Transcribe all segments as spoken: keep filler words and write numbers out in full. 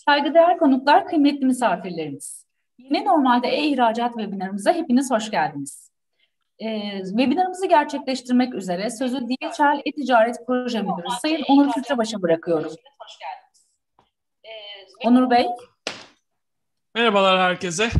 Saygıdeğer konuklar, kıymetli misafirlerimiz. Yine normalde e-ihracat webinarımıza hepiniz hoş geldiniz. Ee, webinarımızı gerçekleştirmek üzere sözü D H L E-Ticaret Proje Müdürü Sayın Onur Külçebaş'a bırakıyorum. Onur Bey. Merhabalar herkese.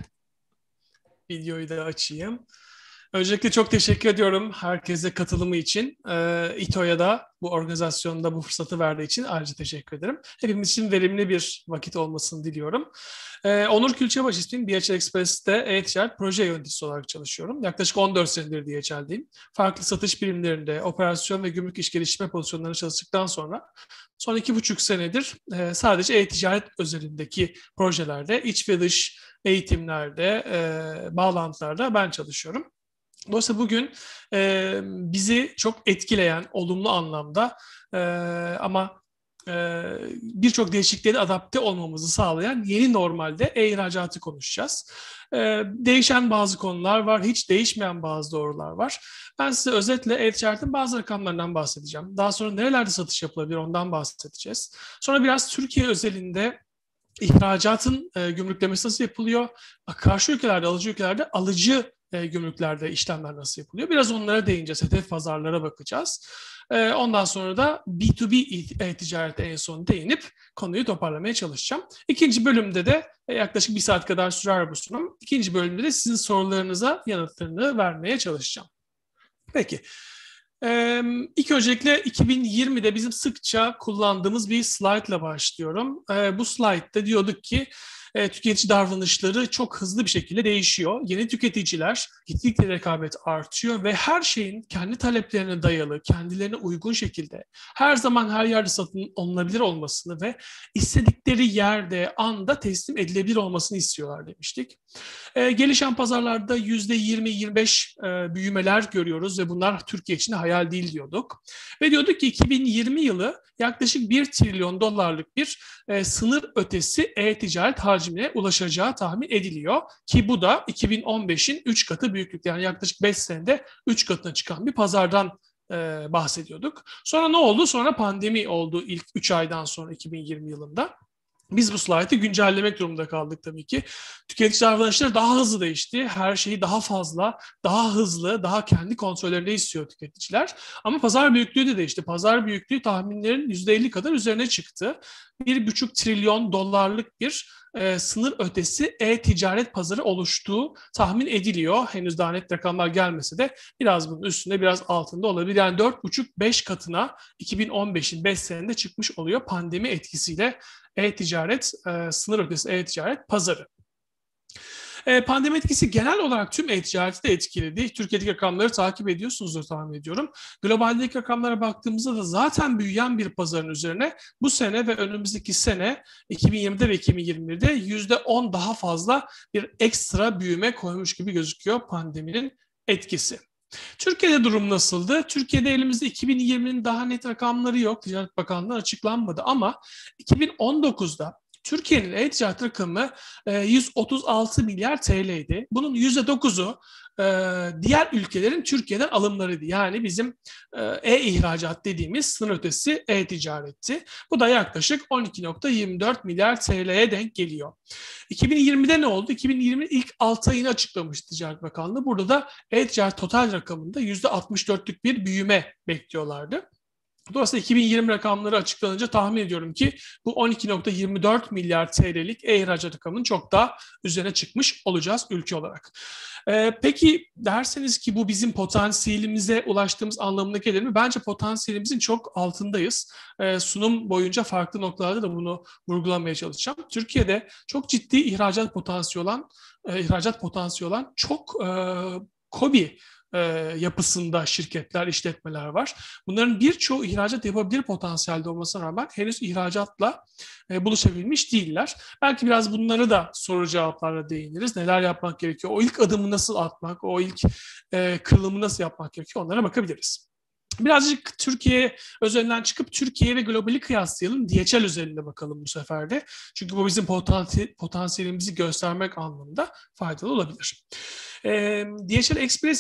Videoyu da açayım. Öncelikle çok teşekkür ediyorum herkese katılımı için. Ee, İTO'ya da bu organizasyonda bu fırsatı verdiği için ayrıca teşekkür ederim. Hepimiz için verimli bir vakit olmasını diliyorum. Ee, Onur Külçebaş ismim. D H L Express'te e-ticaret proje yöneticisi olarak çalışıyorum. Yaklaşık on dört senedir D H L'deyim. Farklı satış birimlerinde, operasyon ve gümrük iş geliştirme pozisyonlarında çalıştıktan sonra son iki buçuk senedir e, sadece e-ticaret özelindeki projelerde, iç ve dış eğitimlerde, e, bağlantılarda ben çalışıyorum. Dolayısıyla bugün e, bizi çok etkileyen, olumlu anlamda e, ama e, birçok değişikliğe adapte olmamızı sağlayan yeni normalde e-ihracatı konuşacağız. E, değişen bazı konular var, hiç değişmeyen bazı doğrular var. Ben size özetle e-ticaretin bazı rakamlarından bahsedeceğim. Daha sonra nerelerde satış yapılabilir ondan bahsedeceğiz. Sonra biraz Türkiye özelinde İhracatın e, gümrüklemesi nasıl yapılıyor? Karşı ülkelerde, alıcı ülkelerde alıcı e, gümrüklerde işlemler nasıl yapılıyor? Biraz onlara değineceğiz. Hedef pazarlara bakacağız. E, ondan sonra da B iki B e-ticarete en son değinip konuyu toparlamaya çalışacağım. İkinci bölümde de e, yaklaşık bir saat kadar sürer bu sunum. İkinci bölümde de sizin sorularınıza yanıtlarını vermeye çalışacağım. Peki. Ee, ilk öncelikle iki bin yirmide bizim sıkça kullandığımız bir slide ile başlıyorum. Ee, bu slide'da diyorduk ki e, tüketici davranışları çok hızlı bir şekilde değişiyor. Yeni tüketiciler, gittikçe rekabet artıyor ve her şeyin kendi taleplerine dayalı, kendilerine uygun şekilde her zaman her yerde satın alınabilir olmasını ve istedikleri yerde, anda teslim edilebilir olmasını istiyorlar demiştik. Ee, gelişen pazarlarda yüzde yirmi yirmi beş e, büyümeler görüyoruz ve bunlar Türkiye için hayal değil diyorduk. Ve diyorduk ki iki bin yirmi yılı yaklaşık bir trilyon dolarlık bir e, sınır ötesi e-ticaret hacmine ulaşacağı tahmin ediliyor. Ki bu da iki bin on beşin üç katı büyüklükte, yani yaklaşık beş senede üç katına çıkan bir pazardan e, bahsediyorduk. Sonra ne oldu? Sonra pandemi oldu ilk üç aydan sonra iki bin yirmi yılında. Biz bu slaytı güncellemek durumunda kaldık tabii ki. Tüketici davranışları daha hızlı değişti. Her şeyi daha fazla, daha hızlı, daha kendi kontrollerinde istiyor tüketiciler. Ama pazar büyüklüğü de değişti. Pazar büyüklüğü tahminlerin yüzde elli kadar üzerine çıktı. Bir buçuk trilyon dolarlık bir e, sınır ötesi e-ticaret pazarı oluştuğu tahmin ediliyor. Henüz daha net rakamlar gelmese de biraz bunun üstünde, biraz altında olabilir. Yani dört buçuk beş katına iki bin on beşin beş senede çıkmış oluyor pandemi etkisiyle e-ticaret, e, sınır ötesi e-ticaret pazarı. E, pandemi etkisi genel olarak tüm e-ticareti de etkiledi. Türkiye'deki rakamları takip ediyorsunuzdur tahmin ediyorum. Globaldeki rakamlara baktığımızda da zaten büyüyen bir pazarın üzerine bu sene ve önümüzdeki sene iki bin yirmide ve iki bin yirmi birde yüzde on daha fazla bir ekstra büyüme koymuş gibi gözüküyor pandeminin etkisi. Türkiye'de durum nasıldı? Türkiye'de elimizde iki bin yirminin daha net rakamları yok. Ticaret Bakanlığı açıklanmadı ama iki bin on dokuzda Türkiye'nin e-ticaret rakamı yüz otuz altı milyar T L'ydi. Bunun yüzde dokuzu diğer ülkelerin Türkiye'den alımlarıydı. Yani bizim e-ihracat dediğimiz sınır ötesi e-ticaretti. Bu da yaklaşık on iki nokta yirmi dört milyar T L'ye denk geliyor. iki bin yirmide ne oldu? iki bin yirmi ilk altı ayını açıklamış Ticaret Bakanlığı. Burada da e-ticaret total rakamında yüzde altmış dörtlük bir büyüme bekliyorlardı. Dolayısıyla iki bin yirmi rakamları açıklanınca tahmin ediyorum ki bu on iki nokta yirmi dört milyar T L'lik e-ihracat rakamının çok daha üzerine çıkmış olacağız ülke olarak. Ee, peki derseniz ki bu bizim potansiyelimize ulaştığımız anlamına gelir mi? Bence potansiyelimizin çok altındayız. Ee, sunum boyunca farklı noktalarda da bunu vurgulamaya çalışacağım. Türkiye'de çok ciddi ihracat potansiyeli olan, e, ihracat potansiyeli olan çok e, KOBİ E, yapısında şirketler, işletmeler var. Bunların birçoğu ihracat yapabilir potansiyelde olmasına rağmen henüz ihracatla e, buluşabilmiş değiller. Belki biraz bunları da soru cevaplarla değiniriz. Neler yapmak gerekiyor? O ilk adımı nasıl atmak? O ilk e, kırılımı nasıl yapmak gerekiyor? Onlara bakabiliriz. Birazcık Türkiye özelinden çıkıp Türkiye ve globali kıyaslayalım. D H L özelinde bakalım bu sefer de. Çünkü bu bizim potansiyelimizi göstermek anlamında faydalı olabilir. E, D H L Express'in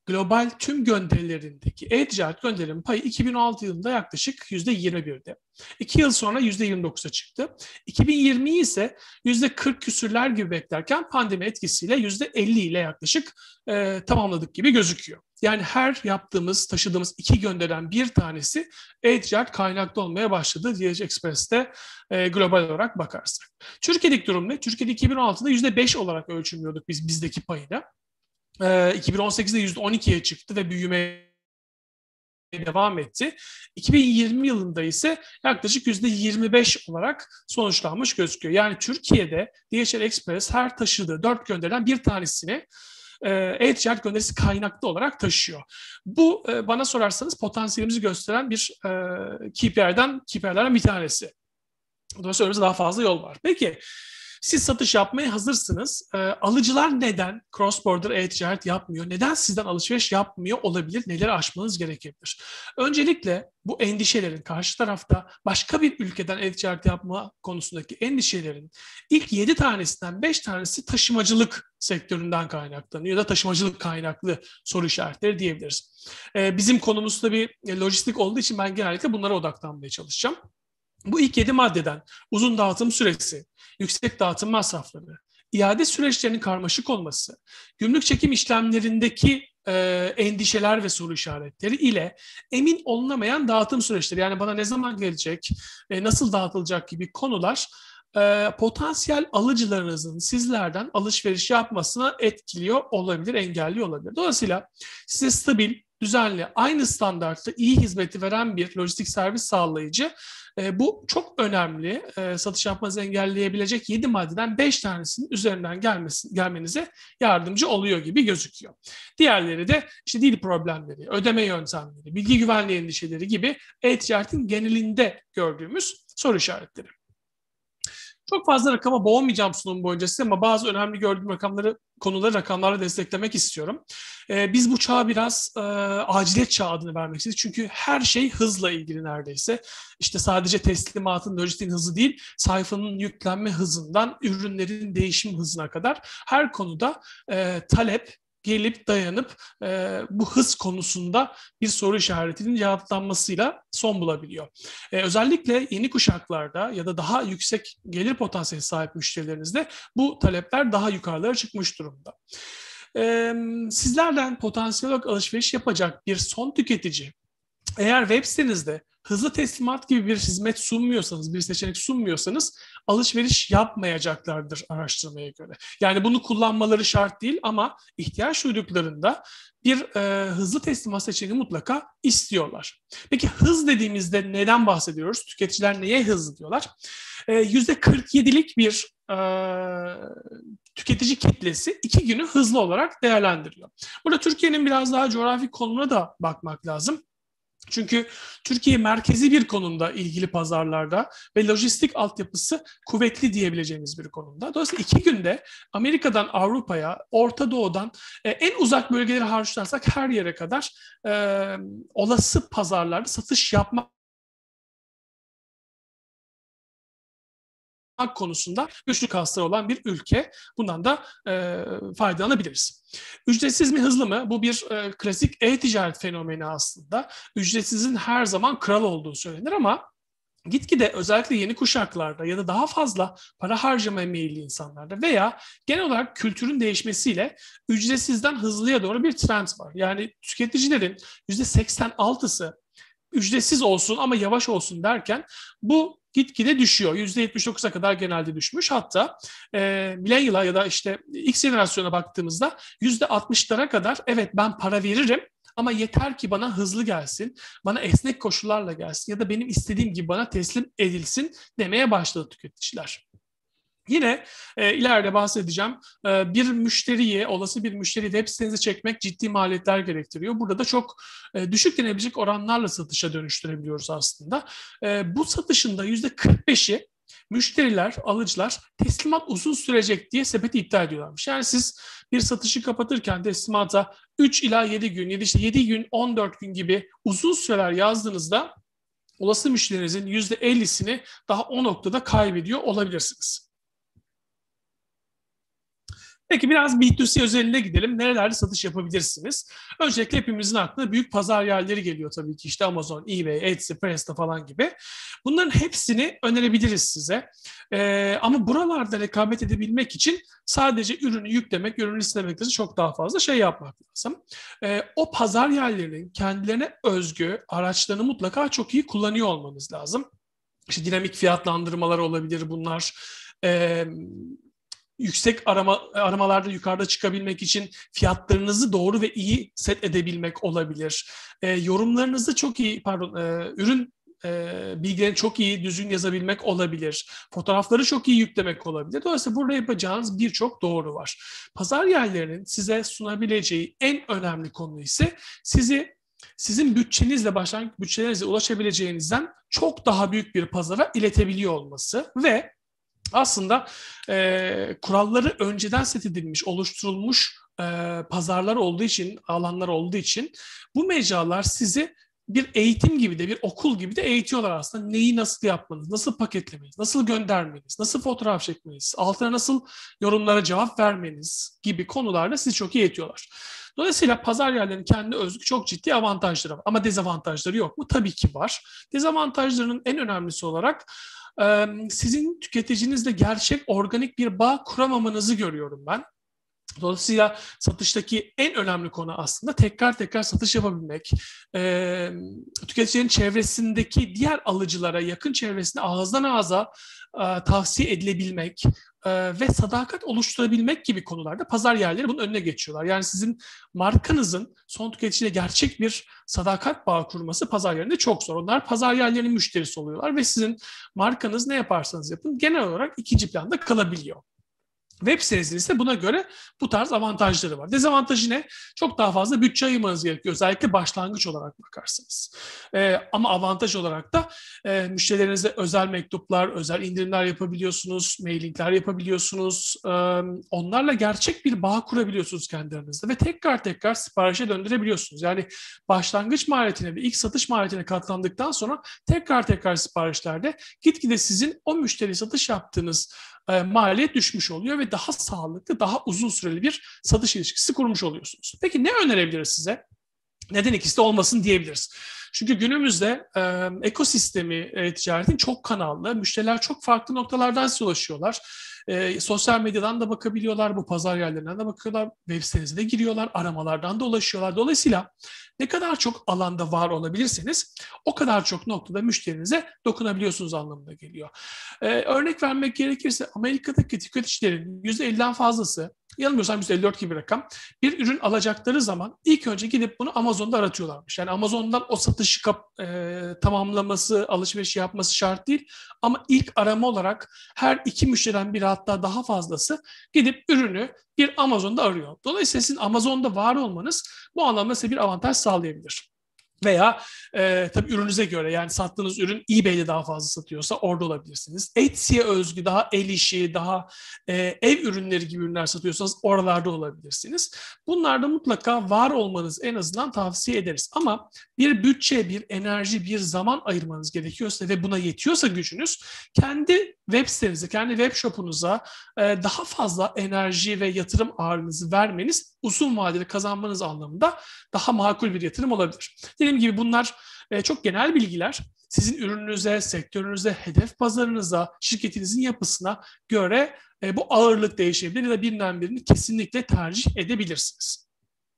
global tüm gönderilerindeki e-ticaret gönderilerinin payı iki bin on altı yılında yaklaşık yüzde yirmi birdi. İki yıl sonra yüzde yirmi dokuza çıktı. iki bin yirmi ise yüzde kırk küsürler gibi beklerken pandemi etkisiyle yüzde elli ile yaklaşık e, tamamladık gibi gözüküyor. Yani her yaptığımız, taşıdığımız iki gönderen bir tanesi e-ticaret kaynaklı olmaya başladı D H Express'te e, global olarak bakarsak. Türkiye'deki durum ne? Türkiye'de iki bin on altıda yüzde beş olarak ölçümlüyorduk biz bizdeki payını. E, iki bin on sekizde yüzde on ikiye çıktı ve büyümeye devam etti. iki bin yirmi yılında ise yaklaşık yüzde yirmi beş olarak sonuçlanmış gözüküyor. Yani Türkiye'de D H L Express her taşıdığı dört gönderilen bir tanesini e-ticaret gönderisi kaynaklı olarak taşıyor. Bu bana sorarsanız potansiyelimizi gösteren bir K P I'den, K P I'lerden bir tanesi. Dolayısıyla önümüzde daha fazla yol var. Peki siz satış yapmaya hazırsınız. E, alıcılar neden cross-border e-ticaret yapmıyor? Neden sizden alışveriş yapmıyor olabilir? Neleri aşmanız gerekebilir? Öncelikle bu endişelerin karşı tarafta başka bir ülkeden e-ticaret yapma konusundaki endişelerin ilk yedi tanesinden beş tanesi taşımacılık sektöründen kaynaklanıyor ya da taşımacılık kaynaklı soru işaretleri diyebiliriz. E, bizim konumuz tabii lojistik olduğu için ben genellikle bunlara odaklanmaya çalışacağım. Bu ilk yedi maddeden uzun dağıtım süresi, yüksek dağıtım masrafları, iade süreçlerinin karmaşık olması, gümrük çekim işlemlerindeki e, endişeler ve soru işaretleri ile emin olunamayan dağıtım süreçleri, yani bana ne zaman gelecek, e, nasıl dağıtılacak gibi konular e, potansiyel alıcılarınızın sizlerden alışveriş yapmasına etkiliyor olabilir, engelliyor olabilir. Dolayısıyla size stabil, düzenli, aynı standartta iyi hizmeti veren bir lojistik servis sağlayıcı, E, bu çok önemli. E, satış yapmanızı engelleyebilecek yedi maddeden beş tanesinin üzerinden gelmesi, gelmenize yardımcı oluyor gibi gözüküyor. Diğerleri de işte dil problemleri, ödeme yöntemleri, bilgi güvenliği endişeleri gibi e-ticaretin genelinde gördüğümüz soru işaretleri. Çok fazla rakama boğmayacağım sunum boyunca size ama bazı önemli gördüğüm rakamları, konuları rakamlarla desteklemek istiyorum. Ee, biz bu çağa biraz e, aciliyet çağı adını vermek istedik. Çünkü her şey hızla ilgili neredeyse. İşte sadece teslimatın, lojistiğin hızı değil, sayfanın yüklenme hızından ürünlerin değişim hızına kadar her konuda e, talep, gelip dayanıp e, bu hız konusunda bir soru işaretinin cevaplanmasıyla son bulabiliyor. E, özellikle yeni kuşaklarda ya da daha yüksek gelir potansiyeli sahip müşterilerinizde bu talepler daha yukarılara çıkmış durumda. E, sizlerden potansiyel olarak alışveriş yapacak bir son tüketici, eğer web sitenizde hızlı teslimat gibi bir hizmet sunmuyorsanız, bir seçenek sunmuyorsanız alışveriş yapmayacaklardır araştırmaya göre. Yani bunu kullanmaları şart değil ama ihtiyaç duyduklarında bir e, hızlı teslimat seçeneği mutlaka istiyorlar. Peki hız dediğimizde neden bahsediyoruz? Tüketiciler neye hızlı diyorlar? E, yüzde kırk yedilik bir e, tüketici kitlesi iki günü hızlı olarak değerlendiriyor. Burada Türkiye'nin biraz daha coğrafi konumuna da bakmak lazım. Çünkü Türkiye merkezi bir konumda ilgili pazarlarda ve lojistik altyapısı kuvvetli diyebileceğimiz bir konumda. Dolayısıyla iki günde Amerika'dan Avrupa'ya, Orta Doğu'dan e, en uzak bölgeleri harçlarsak her yere kadar e, olası pazarlarda satış yapmak konusunda güçlü kasları olan bir ülke. Bundan da e, faydalanabiliriz. Ücretsiz mi hızlı mı? Bu bir e, klasik e-ticaret fenomeni aslında. Ücretsizin her zaman kral olduğu söylenir ama gitgide özellikle yeni kuşaklarda ya da daha fazla para harcamaya meyilli insanlarda veya genel olarak kültürün değişmesiyle ücretsizden hızlıya doğru bir trend var. Yani tüketicilerin yüzde seksen altısı ücretsiz olsun ama yavaş olsun derken bu gitgide düşüyor. yüzde yetmiş dokuza kadar genelde düşmüş. Hatta e, millennial'a ya da işte X jenerasyona baktığımızda yüzde altmışlara kadar evet ben para veririm ama yeter ki bana hızlı gelsin, bana esnek koşullarla gelsin ya da benim istediğim gibi bana teslim edilsin demeye başladı tüketiciler. Yine e, ileride bahsedeceğim e, bir müşteriyi, olası bir müşteriyi web sitenize çekmek ciddi maliyetler gerektiriyor. Burada da çok e, düşük denebilecek oranlarla satışa dönüştürebiliyoruz aslında. E, bu satışın da yüzde kırk beşi müşteriler, alıcılar teslimat uzun sürecek diye sepeti iptal ediyorlarmış. Yani siz bir satışı kapatırken teslimata üç ila yedi gün ya da işte yedi gün, on dört gün gibi uzun süreler yazdığınızda olası müşterinizin yüzde ellisini daha o noktada kaybediyor olabilirsiniz. Peki biraz B iki C özeline gidelim. Nerelerde satış yapabilirsiniz? Öncelikle hepimizin aklına büyük pazar yerleri geliyor tabii ki. İşte Amazon, eBay, Etsy, Presta falan gibi. Bunların hepsini önerebiliriz size. Ee, ama buralarda rekabet edebilmek için sadece ürünü yüklemek, ürünü listelemekten çok daha fazla şey yapmak lazım. Ee, o pazar yerlerinin kendilerine özgü araçlarını mutlaka çok iyi kullanıyor olmanız lazım. İşte dinamik fiyatlandırmalar olabilir bunlar. Ee, yüksek arama aramalarda yukarıda çıkabilmek için fiyatlarınızı doğru ve iyi set edebilmek olabilir. E, yorumlarınızı çok iyi, pardon, e, ürün e, bilgilerini çok iyi, düzgün yazabilmek olabilir. Fotoğrafları çok iyi yüklemek olabilir. Dolayısıyla burada yapacağınız birçok doğru var. Pazar yerlerinin size sunabileceği en önemli konu ise sizi sizin bütçenizle başlangıç bütçelerinizle ulaşabileceğinizden çok daha büyük bir pazara iletebiliyor olması ve aslında e, kuralları önceden set edilmiş, oluşturulmuş e, pazarlar olduğu için, alanlar olduğu için bu mecralar sizi bir eğitim gibi de, bir okul gibi de eğitiyorlar aslında. Neyi nasıl yapmanız, nasıl paketlemeniz, nasıl göndermeniz, nasıl fotoğraf çekmeniz, altına nasıl yorumlara cevap vermeniz gibi konularda sizi çok iyi eğitiyorlar. Dolayısıyla pazar yerlerinin kendi özgü çok ciddi avantajları var. Ama dezavantajları yok mu? Tabii ki var. Dezavantajlarının en önemlisi olarak sizin tüketicinizle gerçek organik bir bağ kuramamanızı görüyorum ben. Dolayısıyla satıştaki en önemli konu aslında tekrar tekrar satış yapabilmek, e, tüketicinin çevresindeki diğer alıcılara, yakın çevresine ağızdan ağza e, tavsiye edilebilmek e, ve sadakat oluşturabilmek gibi konularda pazar yerleri bunun önüne geçiyorlar. Yani sizin markanızın son tüketiciyle gerçek bir sadakat bağı kurması pazar yerinde çok zor. Onlar pazar yerlerinin müşterisi oluyorlar ve sizin markanız ne yaparsanız yapın genel olarak ikinci planda kalabiliyor. Web sitesinin ise buna göre bu tarz avantajları var. Dezavantajı ne? Çok daha fazla bütçe ayırmanız gerekiyor. Özellikle başlangıç olarak bakarsınız. Ee, ama avantaj olarak da e, müşterilerinize özel mektuplar, özel indirimler yapabiliyorsunuz, mailingler yapabiliyorsunuz. Ee, onlarla gerçek bir bağ kurabiliyorsunuz kendi aranızda ve tekrar tekrar siparişe döndürebiliyorsunuz. Yani başlangıç maliyetine ve ilk satış maliyetine katlandıktan sonra tekrar tekrar siparişlerde gitgide sizin o müşteri satış yaptığınız e, maliyet düşmüş oluyor ve daha sağlıklı, daha uzun süreli bir satış ilişkisi kurmuş oluyorsunuz. Peki ne önerebiliriz size? Neden ikisi de olmasın diyebiliriz. Çünkü günümüzde e, ekosistemi e, ticaretin çok kanallı, müşteriler çok farklı noktalardan size ulaşıyorlar. E, sosyal medyadan da bakabiliyorlar, bu pazar yerlerinden de bakıyorlar, web sitenize de giriyorlar, aramalardan da ulaşıyorlar. Dolayısıyla ne kadar çok alanda var olabilirseniz o kadar çok noktada müşterinize dokunabiliyorsunuz anlamına geliyor. E, örnek vermek gerekirse Amerika'daki tüketicilerin yüzde elliden fazlası, yanılmıyorsam yüzde elli dört gibi bir rakam, bir ürün alacakları zaman ilk önce gidip bunu Amazon'da aratıyorlarmış. Yani Amazon'dan o satışı kap, e, tamamlaması, alışveriş yapması şart değil. Ama ilk arama olarak her iki müşteriden biri, hatta daha fazlası gidip ürünü bir Amazon'da arıyor. Dolayısıyla sizin Amazon'da var olmanız bu anlamda size bir avantaj sağlayabilir. Veya e, tabii ürünüze göre, yani sattığınız ürün eBay'de daha fazla satıyorsa orada olabilirsiniz. Etsy'ye özgü daha el işi, daha e, ev ürünleri gibi ürünler satıyorsanız oralarda olabilirsiniz. Bunlarda mutlaka var olmanız en azından tavsiye ederiz. Ama bir bütçe, bir enerji, bir zaman ayırmanız gerekiyorsa ve buna yetiyorsa gücünüz, kendi web sitenize, kendi web shop'unuza e, daha fazla enerji ve yatırım ağırlığınızı vermeniz uzun vadeli kazanmanız anlamında daha makul bir yatırım olabilir. Dediğim gibi bunlar e, çok genel bilgiler. Sizin ürününüze, sektörünüze, hedef pazarınıza, şirketinizin yapısına göre e, bu ağırlık değişebilir ya da birinden birini kesinlikle tercih edebilirsiniz.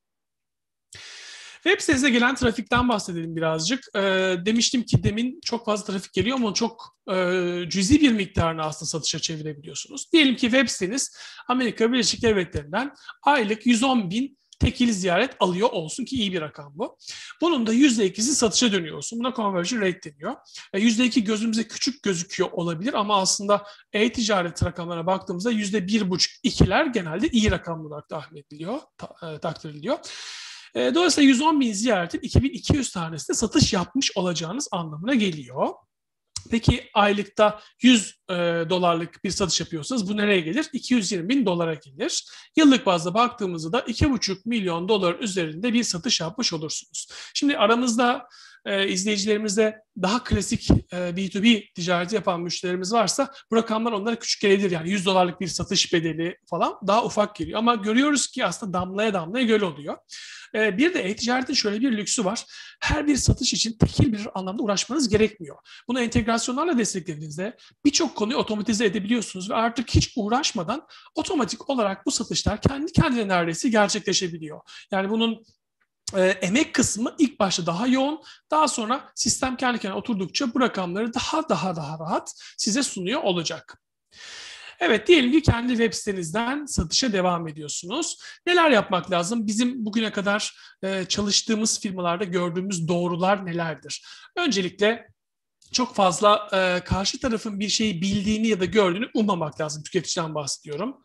Web sitenize gelen trafikten bahsedelim birazcık. E, demiştim ki demin çok fazla trafik geliyor ama çok e, cüzi bir miktarını aslında satışa çevirebiliyorsunuz. Diyelim ki web siteniz Amerika Birleşik Devletleri'nden aylık yüz on bin tekil ziyaret alıyor olsun, ki iyi bir rakam bu. Bunun da yüzde ikisi satışa dönüyor olsun. Buna conversion rate deniyor. yüzde iki gözümüze küçük gözüküyor olabilir ama aslında e-ticaret rakamlarına baktığımızda yüzde bir buçuk ikiler genelde iyi rakam olarak tahmin ediliyor, ta, e, takdir ediliyor. E, dolayısıyla yüz on bin ziyaretin iki bin iki yüz tanesinde satış yapmış olacağınız anlamına geliyor. Peki aylıkta yüz e, dolarlık bir satış yapıyorsanız bu nereye gelir? iki yüz yirmi bin dolara gelir. Yıllık bazda baktığımızda da iki buçuk milyon dolar üzerinde bir satış yapmış olursunuz. Şimdi aramızda e, izleyicilerimizde daha klasik e, B iki B ticareti yapan müşterilerimiz varsa bu rakamlar onlara küçük gelebilir. Yani yüz dolarlık bir satış bedeli falan daha ufak geliyor. Ama görüyoruz ki aslında damlaya damlaya göl oluyor. E, bir de e-ticaretin şöyle bir lüksü var. Her bir satış için tekil bir anlamda uğraşmanız gerekmiyor. Bunu entegrasyonlarla desteklediğinizde birçok konuyu otomatize edebiliyorsunuz ve artık hiç uğraşmadan otomatik olarak bu satışlar kendi kendine neredeyse gerçekleşebiliyor. Yani bunun e, emek kısmı ilk başta daha yoğun, daha sonra sistem kendi kendine oturdukça bu rakamları daha daha daha rahat size sunuyor olacak. Evet, diyelim ki kendi web sitenizden satışa devam ediyorsunuz. Neler yapmak lazım? Bizim bugüne kadar e, çalıştığımız firmalarda gördüğümüz doğrular nelerdir? Öncelikle çok fazla e, karşı tarafın bir şeyi bildiğini ya da gördüğünü ummamak lazım. Tüketiciden bahsediyorum.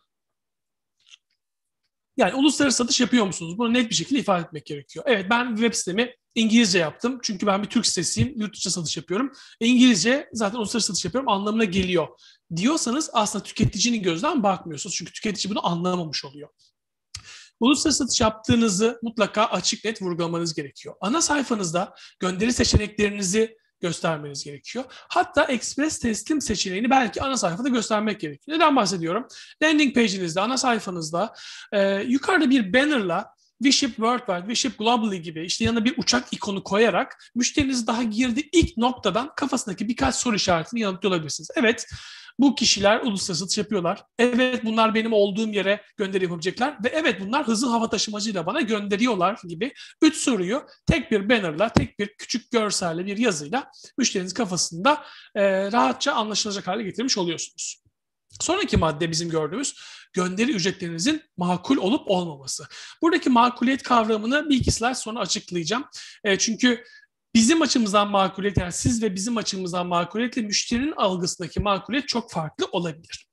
Yani uluslararası satış yapıyor musunuz? Bunu net bir şekilde ifade etmek gerekiyor. Evet, ben web sitemi İngilizce yaptım. Çünkü ben bir Türk sitesiyim. Yurt dışı satış yapıyorum. E, İngilizce zaten uluslararası satış yapıyorum anlamına geliyor diyorsanız aslında tüketicinin gözünden bakmıyorsunuz. Çünkü tüketici bunu anlamamış oluyor. Uluslararası satış yaptığınızı mutlaka açık net vurgulamanız gerekiyor. Ana sayfanızda gönderi seçeneklerinizi göstermeniz gerekiyor. Hatta Express teslim seçeneğini belki ana sayfada göstermek gerekiyor. Neden bahsediyorum? Landing page'inizde, ana sayfanızda e, yukarıda bir bannerla WeShip Worldwide, WeShip Globally gibi işte yanına bir uçak ikonu koyarak müşteriniz daha girdiği ilk noktadan kafasındaki birkaç soru işaretini yanıtlıyor olabilirsiniz. Evet, bu kişiler uluslararası satış yapıyorlar. Evet, bunlar benim olduğum yere gönderi yapabilecekler. Ve evet, bunlar hızlı hava taşımacıyla bana gönderiyorlar gibi üç soruyu tek bir bannerla, tek bir küçük görselle, bir yazıyla müşteriniz kafasında e, rahatça anlaşılacak hale getirmiş oluyorsunuz. Sonraki madde bizim gördüğümüz gönderi ücretlerinizin makul olup olmaması. Buradaki makuliyet kavramını bir iki slide sonra açıklayacağım. E, çünkü bizim açımızdan makuliyet, yani siz ve bizim açımızdan makuliyetle müşterinin algısındaki makuliyet çok farklı olabilir.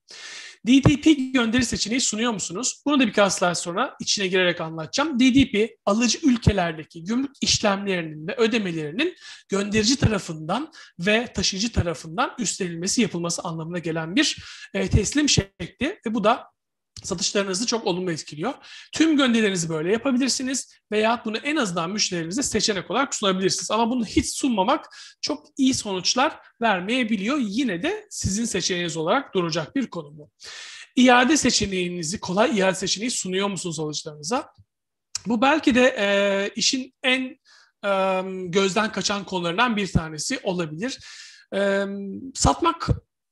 D D P gönderi seçeneği sunuyor musunuz? Bunu da birkaç slide sonra içine girerek anlatacağım. D D P, alıcı ülkelerdeki gümrük işlemlerinin ve ödemelerinin gönderici tarafından ve taşıyıcı tarafından üstlenilmesi, yapılması anlamına gelen bir e, teslim şekli ve bu da satışlarınızı çok olumlu etkiliyor. Tüm gönderilerinizi böyle yapabilirsiniz veya bunu en azından müşterilerinize seçenek olarak sunabilirsiniz. Ama bunu hiç sunmamak çok iyi sonuçlar vermeyebiliyor. Yine de sizin seçeneğiniz olarak duracak bir konu bu. İade seçeneğinizi, kolay iade seçeneği sunuyor musunuz alıcılarınıza? Bu belki de e, işin en e, gözden kaçan konularından bir tanesi olabilir. E, satmak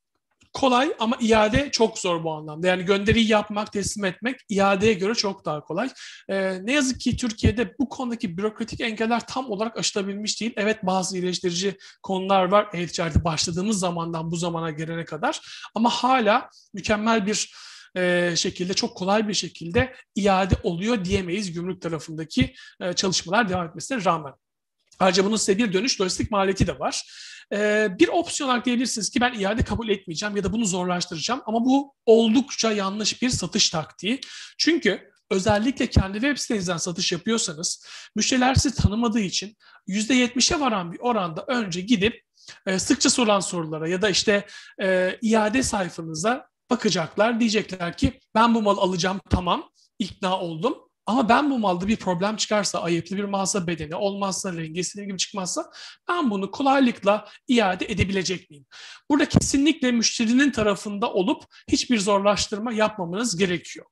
kolay ama iade çok zor bu anlamda. Yani gönderiyi yapmak, teslim etmek iadeye göre çok daha kolay. Ee, ne yazık ki Türkiye'de bu konudaki bürokratik engeller tam olarak aşılabilmiş değil. Evet, bazı iyileştirici konular var e-ticarete başladığımız zamandan bu zamana gelene kadar. Ama hala mükemmel bir e, şekilde, çok kolay bir şekilde iade oluyor diyemeyiz gümrük tarafındaki e, çalışmalar devam etmesine rağmen. Ayrıca bunun size bir dönüş lojistik maliyeti de var. Ee, bir opsiyon olarak diyebilirsiniz ki ben iade kabul etmeyeceğim ya da bunu zorlaştıracağım. Ama bu oldukça yanlış bir satış taktiği. Çünkü özellikle kendi web sitenizden satış yapıyorsanız müşteriler sizi tanımadığı için yüzde yetmişe varan bir oranda önce gidip e, sıkça sorulan sorulara ya da işte e, iade sayfanıza bakacaklar. Diyecekler ki ben bu malı alacağım, tamam, ikna oldum. Ama ben bu malda bir problem çıkarsa, ayıplı bir malsa, bedeni olmazsa, rengi istediğim gibi çıkmazsa ben bunu kolaylıkla iade edebilecek miyim? Burada kesinlikle müşterinin tarafında olup hiçbir zorlaştırma yapmamanız gerekiyor.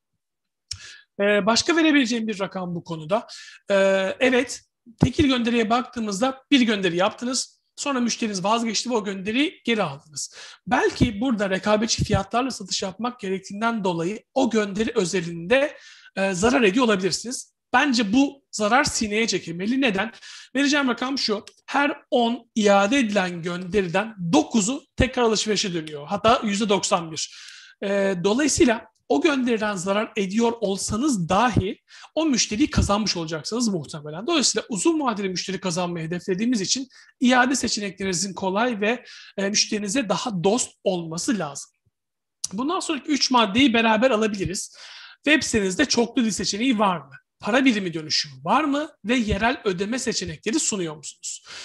Ee, başka verebileceğim bir rakam bu konuda. Ee, evet, tekil gönderiye baktığımızda bir gönderi yaptınız. Sonra müşteriniz vazgeçti ve o gönderiyi geri aldınız. Belki burada rekabetçi fiyatlarla satış yapmak gerektiğinden dolayı o gönderi özelinde e, zarar ediyor olabilirsiniz. Bence bu zarar sineye çekilmeli. Neden? Vereceğim rakam şu: her on iade edilen gönderiden dokuzu tekrar alışverişe dönüyor. Hatta yüzde doksan bir. E, dolayısıyla o gönderiden zarar ediyor olsanız dahi o müşteriyi kazanmış olacaksınız muhtemelen. Dolayısıyla uzun vadeli müşteri kazanmayı hedeflediğimiz için iade seçeneklerinizin kolay ve e, müşterinize daha dost olması lazım. Bundan sonraki üç maddeyi beraber alabiliriz. Web sitenizde çoklu dil seçeneği var mı? Para birimi dönüşümü var mı? Ve yerel ödeme seçenekleri sunuyor musunuz?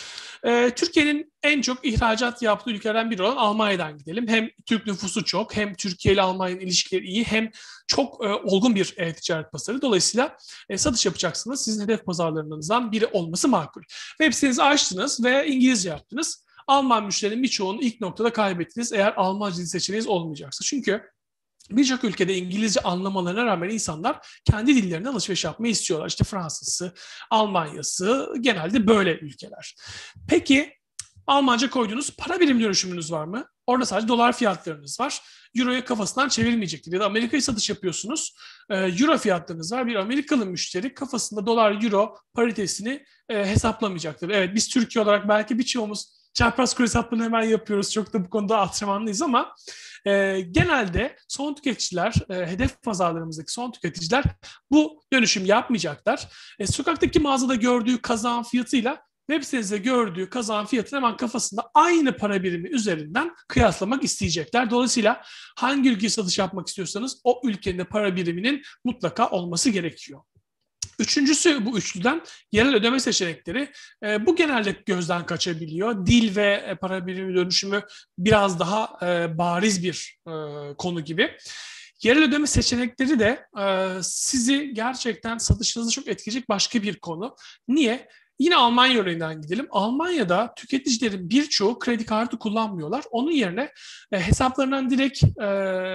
Ee, Türkiye'nin en çok ihracat yaptığı ülkelerden biri olan Almanya'dan gidelim. Hem Türk nüfusu çok, hem Türkiye ile Almanya'nın ilişkileri iyi, hem çok e, olgun bir e, ticaret pazarı. Dolayısıyla e, satış yapacaksınız. Sizin hedef pazarlarınızdan biri olması makul. Web sitenizi açtınız ve İngilizce yaptınız. Alman müşterinin birçoğunu ilk noktada kaybettiniz eğer Almanca dil seçeneğiniz olmayacaksa. Çünkü birçok ülkede İngilizce anlamalarına rağmen insanlar kendi dillerinden alışveriş yapmayı istiyorlar. İşte Fransızı, Almanyası genelde böyle ülkeler. Peki Almanca koyduğunuz para birim dönüşümünüz var mı? Orada sadece dolar fiyatlarınız var. Euro'ya kafasından çevirmeyecektir. Ya da Amerika'ya satış yapıyorsunuz. Euro fiyatlarınız var. Bir Amerikalı müşteri kafasında dolar euro paritesini hesaplamayacaktır. Evet, biz Türkiye olarak belki birçoğumuz çarpaz kur hesaplarını hemen yapıyoruz. Çok da bu konuda antrenmanlıyız ama e, genelde son tüketiciler, e, hedef pazarlarımızdaki son tüketiciler bu dönüşüm yapmayacaklar. E, sokaktaki mağazada gördüğü kazağın fiyatıyla web sitenizde gördüğü kazağın fiyatını hemen kafasında aynı para birimi üzerinden kıyaslamak isteyecekler. Dolayısıyla hangi ülkeye satış yapmak istiyorsanız o ülkenin de para biriminin mutlaka olması gerekiyor. Üçüncüsü bu üçlüden yerel ödeme seçenekleri. E, bu genelde gözden kaçabiliyor. Dil ve e, para birimi dönüşümü biraz daha e, bariz bir e, konu gibi. Yerel ödeme seçenekleri de e, sizi gerçekten satışınızı çok etkileyecek başka bir konu. Niye? Yine Almanya örneğinden gidelim. Almanya'da tüketicilerin birçoğu kredi kartı kullanmıyorlar. Onun yerine e, hesaplarından direkt e,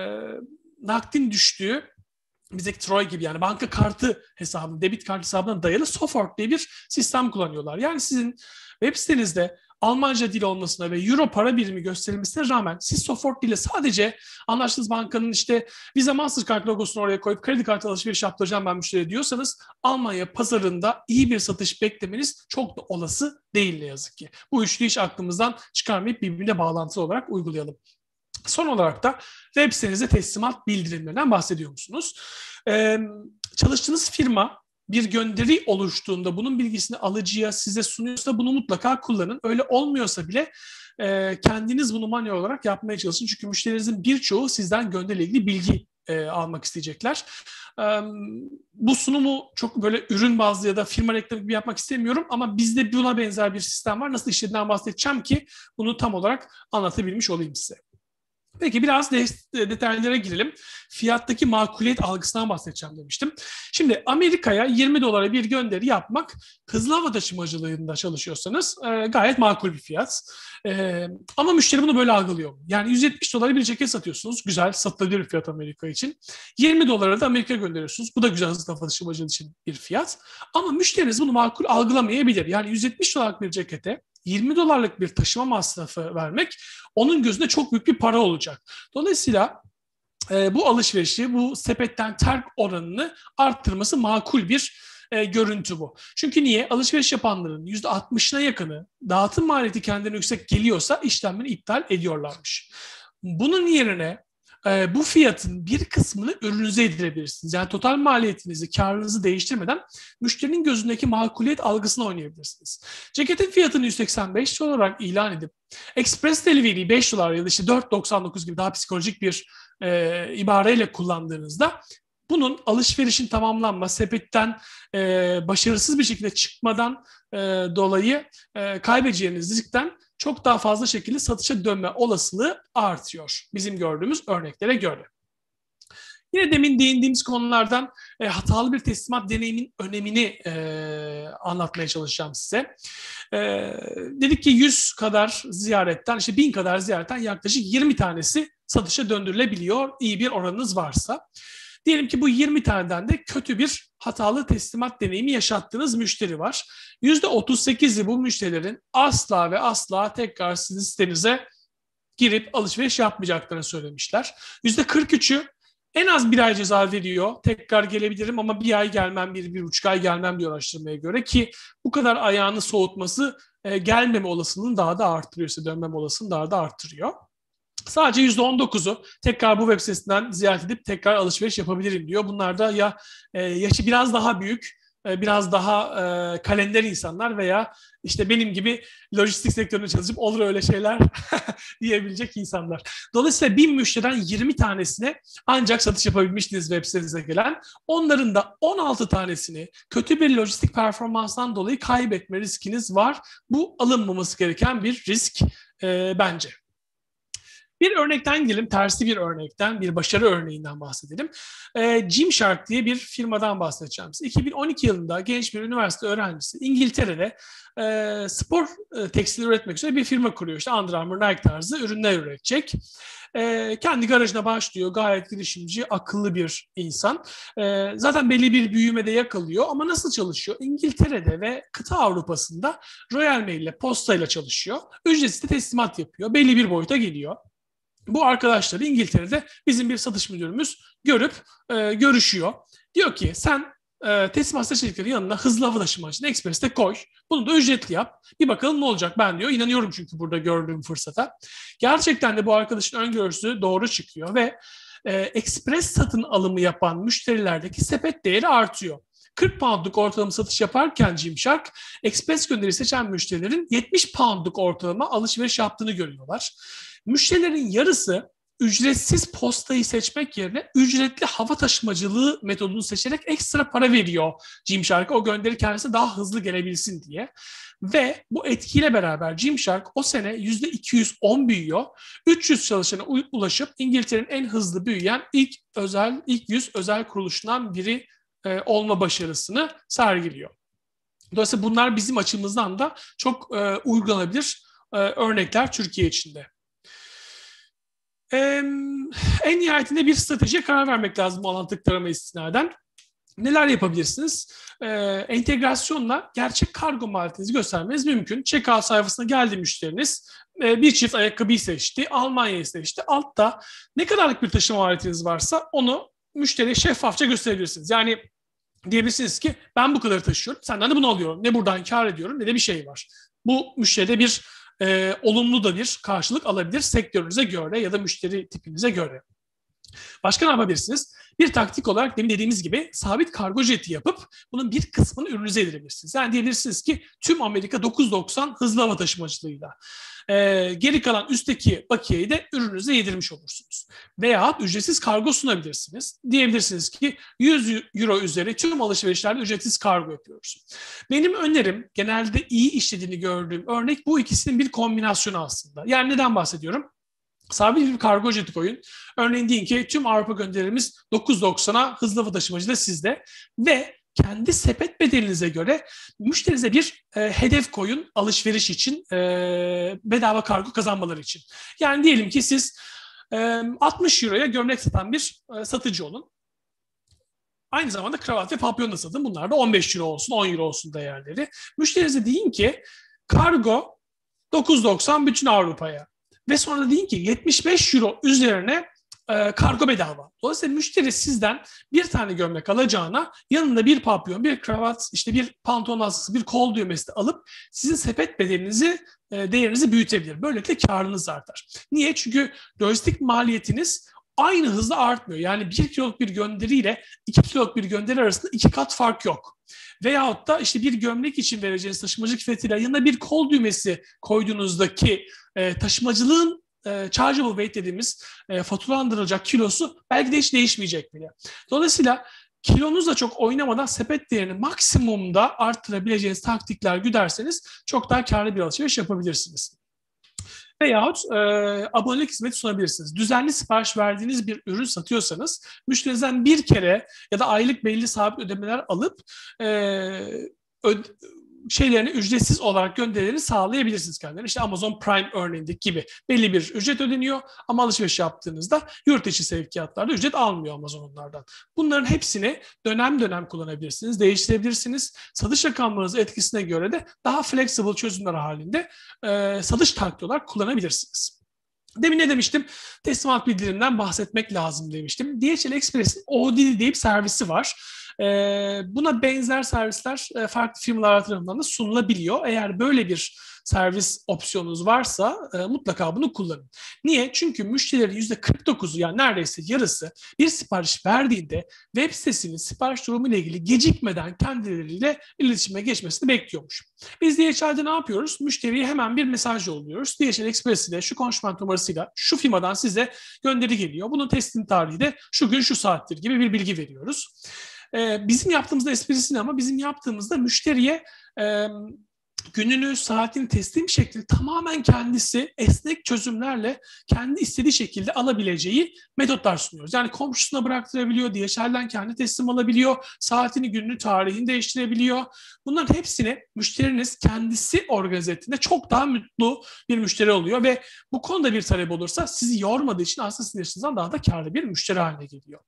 nakdin düştüğü, bizdeki Troy gibi yani banka kartı hesabı, debit kart hesabına dayalı Sofort diye bir sistem kullanıyorlar. Yani sizin web sitenizde Almanca dil olmasına ve Euro para birimi gösterilmesine rağmen siz Sofort ile sadece anlaştığınız bankanın işte Visa Mastercard logosunu oraya koyup kredi kartı alışveriş yaptıracağım ben müşteri diyorsanız Almanya pazarında iyi bir satış beklemeniz çok da olası değil ne yazık ki. Bu üçlü iş aklımızdan çıkarmayıp birbirine bağlantılı olarak uygulayalım. Son olarak da web sitenize teslimat bildirimlerinden bahsediyor musunuz? Ee, çalıştığınız firma bir gönderi oluştuğunda bunun bilgisini alıcıya size sunuyorsa bunu mutlaka kullanın. Öyle olmuyorsa bile e, kendiniz bunu manuel olarak yapmaya çalışın. Çünkü müşterinizin birçoğu sizden gönderiyle ilgili bilgi e, almak isteyecekler. E, bu sunumu çok böyle ürün bazlı ya da firma reklamı gibi yapmak istemiyorum ama bizde buna benzer bir sistem var. Nasıl işlediğinden bahsedeceğim ki bunu tam olarak anlatabilmiş olayım size. Peki biraz de, detaylara girelim. Fiyattaki makuliyet algısından bahsedeceğim demiştim. Şimdi Amerika'ya yirmi dolara bir gönderi yapmak hızlı hava taşımacılığında çalışıyorsanız e, gayet makul bir fiyat. E, ama müşteri bunu böyle algılıyor. Yani yüz yetmiş dolara bir ceket satıyorsunuz. Güzel, satılabilir bir fiyat Amerika için. yirmi dolara da Amerika gönderiyorsunuz. Bu da güzel hızlı hava taşımacılığı için bir fiyat. Ama müşteriniz bunu makul algılamayabilir. Yani yüz yetmiş dolarlık bir cekete yirmi dolarlık bir taşıma masrafı vermek onun gözünde çok büyük bir para olacak. Dolayısıyla e, bu alışverişi, bu sepetten terk oranını arttırması makul bir e, görüntü bu. Çünkü niye? Alışveriş yapanların yüzde altmışına yakını dağıtım maliyeti kendilerine yüksek geliyorsa işlemleri iptal ediyorlarmış. Bunun yerine e, bu fiyatın bir kısmını ürününüze yedirebilirsiniz. Yani total maliyetinizi, karınızı değiştirmeden müşterinin gözündeki makuliyet algısını oynayabilirsiniz. Ceketin fiyatını yüz seksen beş dolar olarak ilan edip Express Delivery'yi beş dolar ya da işte dört doksan dokuz gibi daha psikolojik bir e, ibareyle kullandığınızda bunun alışverişin tamamlanma, sepetten e, başarısız bir şekilde çıkmadan e, dolayı e, kaybedeceğiniz riskten çok daha fazla şekilde satışa dönme olasılığı artıyor. Bizim gördüğümüz örneklere göre. Yine demin değindiğimiz konulardan e, hatalı bir teslimat deneyimin önemini e, anlatmaya çalışacağım size. E, dedik ki yüz kadar ziyaretten, işte bin kadar ziyaretten yaklaşık yirmi tanesi satışa döndürülebiliyor iyi bir oranınız varsa. Diyelim ki bu yirmi taneden de kötü bir hatalı teslimat deneyimi yaşattığınız müşteri var. yüzde otuz sekizi bu müşterilerin asla ve asla tekrar sizin sitenize girip alışveriş yapmayacaklarını söylemişler. yüzde kırk üçü en az bir ay ceza veriyor. Tekrar gelebilirim ama bir ay gelmem, bir, bir buçuk ay gelmem diyor araştırmaya göre ki bu kadar ayağını soğutması e, gelmeme olasılığını daha da arttırıyor. İşte dönmeme olasılığını daha da arttırıyor. Sadece yüzde on dokuzu tekrar bu web sitesinden ziyaret edip tekrar alışveriş yapabilirim diyor. Bunlar da ya e, yaşı biraz daha büyük e, biraz daha e, kalender insanlar veya işte benim gibi lojistik sektöründe çalışıp olur öyle şeyler diyebilecek insanlar. Dolayısıyla bin müşteriden yirmi tanesine ancak satış yapabilmiştiniz web sitenize gelen. Onların da on altı tanesini kötü bir lojistik performanstan dolayı kaybetme riskiniz var. Bu alınmaması gereken bir risk e, bence. Bir örnekten gidelim, tersi bir örnekten, bir başarı örneğinden bahsedelim. E, Gymshark diye bir firmadan bahsedeceğim size. iki bin on iki yılında genç bir üniversite öğrencisi İngiltere'de e, spor e, tekstili üretmek üzere bir firma kuruyor. İşte Under Armour, Nike tarzı ürünler üretecek. E, kendi garajına başlıyor, gayet girişimci, akıllı bir insan. E, zaten belli bir büyümede yakalıyor ama nasıl çalışıyor? İngiltere'de ve kıta Avrupa'sında Royal Mail ile, postayla çalışıyor. Ücretsiz de teslimat yapıyor, belli bir boyuta geliyor. Bu arkadaşları İngiltere'de bizim bir satış müdürümüz görüp e, görüşüyor. Diyor ki sen e, teslimat seçenekleri yanına hızlı hava taşımacını Express'te koy. Bunu da ücretli yap. Bir bakalım ne olacak ben diyor. İnanıyorum çünkü burada gördüğüm fırsata. Gerçekten de bu arkadaşın öngörüsü doğru çıkıyor ve e, Express satın alımı yapan müşterilerdeki sepet değeri artıyor. kırk poundluk ortalama satış yaparken Gymshark, Express gönderi seçen müşterilerin yetmiş poundluk ortalama alışveriş yaptığını görüyorlar. Müşterilerin yarısı ücretsiz postayı seçmek yerine ücretli hava taşımacılığı metodunu seçerek ekstra para veriyor Gymshark'a, o gönderi kendisi daha hızlı gelebilsin diye. Ve bu etkiyle beraber Gymshark o sene yüzde iki yüz on büyüyor. üç yüz çalışana ulaşıp İngiltere'nin en hızlı büyüyen ilk özel ilk yüz özel kuruluşundan biri e, olma başarısını sergiliyor. Dolayısıyla bunlar bizim açımızdan da çok e, uygulanabilir e, örnekler Türkiye içinde. Ee, en nihayetinde bir stratejiye karar vermek lazım bu anlattıklarıma istinaden. Neler yapabilirsiniz? Ee, entegrasyonla gerçek kargo maliyetinizi göstermeniz mümkün. Checkout sayfasına geldi müşteriniz, e, bir çift ayakkabıyı seçti, Almanya'yı seçti. Altta ne kadarlık bir taşıma maliyetiniz varsa onu müşteriye şeffafça gösterebilirsiniz. Yani diyebilirsiniz ki ben bu kadar taşıyorum, senden de bunu alıyorum. Ne buradan kar ediyorum ne de bir şey var. Bu müşteride bir e, olumlu da bir karşılık alabilir sektörünüze göre ya da müşteri tipinize göre. Başka ne yapabilirsiniz? Bir taktik olarak demin dediğimiz gibi sabit kargo jeti yapıp bunun bir kısmını ürününüze yedirebilirsiniz. Yani diyebilirsiniz ki tüm Amerika dokuz doksan hızlı hava taşımacılığıyla. Ee, geri kalan üstteki bakiyeyi de ürününüze yedirmiş olursunuz. Veya ücretsiz kargo sunabilirsiniz. Diyebilirsiniz ki yüz euro üzeri tüm alışverişlerde ücretsiz kargo yapıyoruz. Benim önerim, genelde iyi işlediğini gördüğüm örnek, bu ikisinin bir kombinasyonu aslında. Yani neden bahsediyorum? Sabit bir kargo jeti koyun. Örneğin deyin ki tüm Avrupa gönderimiz dokuz doksana hızlı hava taşımacılığı sizde ve kendi sepet bedelinize göre müşterinize bir e, hedef koyun alışveriş için, e, bedava kargo kazanmaları için. Yani diyelim ki siz e, altmış euroya gömlek satan bir e, satıcı olun. Aynı zamanda kravat ve papyon da satın. Bunlar da on beş euro olsun, on euro olsun değerleri. Müşterinize deyin ki kargo dokuz doksan bütün Avrupa'ya. Ve sonra deyin ki yetmiş beş euro üzerine e, kargo bedava. Dolayısıyla müşteri sizden bir tane gömlek alacağına yanında bir papyon, bir kravat, işte bir pantolon askısı, bir kol düğmesi alıp sizin sepet bedelinizi, e, değerinizi büyütebilir. Böylelikle karınız artar. Niye? Çünkü lojistik maliyetiniz aynı hızla artmıyor. Yani bir kiloluk bir gönderiyle iki kiloluk bir gönderi arasında iki kat fark yok. Veyahut da işte bir gömlek için vereceğiniz taşımacılık fiyatıyla yanına bir kol düğmesi koyduğunuzdaki e, taşımacılığın e, chargeable weight dediğimiz e, faturalandırılacak kilosu belki de hiç değişmeyecek bile. Dolayısıyla kilonuzla çok oynamadan sepet değerini maksimumda arttırabileceğiniz taktikler güderseniz çok daha karlı bir alışveriş yapabilirsiniz. Veyahut e, abonelik hizmeti sunabilirsiniz. Düzenli sipariş verdiğiniz bir ürün satıyorsanız müşterinizden bir kere ya da aylık belli sabit ödemeler alıp e, ö, şeylerini ücretsiz olarak gönderilerini sağlayabilirsiniz kendilerine. İşte Amazon Prime örneğindeki gibi belli bir ücret ödeniyor ama alışveriş yaptığınızda yurt içi sevkiyatlarda ücret almıyor Amazon onlardan. Bunların hepsini dönem dönem kullanabilirsiniz, değiştirebilirsiniz. Satış rakamlarınızın etkisine göre de daha flexible çözümler halinde e, satış taktiği olarak kullanabilirsiniz. Demin ne demiştim? Teslimat bildiriminden bahsetmek lazım demiştim. D H L Express'in O D D deyip servisi var. E, buna benzer servisler e, farklı firmalar tarafından da sunulabiliyor. Eğer böyle bir servis opsiyonunuz varsa e, mutlaka bunu kullanın. Niye? Çünkü müşterilerin yüzde kırk dokuzu, yani neredeyse yarısı bir sipariş verdiğinde web sitesinin sipariş durumu ile ilgili gecikmeden kendileriyle iletişime geçmesini bekliyormuş. Biz D H L'de ne yapıyoruz? Müşteriye hemen bir mesaj yolluyoruz. D H L Express ile şu konuşma numarasıyla şu firmadan size gönderi geliyor. Bunun teslim tarihi de şu gün şu saattir gibi bir bilgi veriyoruz. Ee, bizim yaptığımızda esprisini, ama bizim yaptığımızda müşteriye e, gününü, saatini, teslim şeklini tamamen kendisi esnek çözümlerle kendi istediği şekilde alabileceği metotlar sunuyoruz. Yani komşusuna bıraktırabiliyor, D H L'den kendi teslim alabiliyor, saatini, gününü, tarihini değiştirebiliyor. Bunların hepsini müşteriniz kendisi organize ettiğinde çok daha mutlu bir müşteri oluyor ve bu konuda bir talep olursa sizi yormadığı için aslında sizin açınızdan daha da karlı bir müşteri haline geliyor.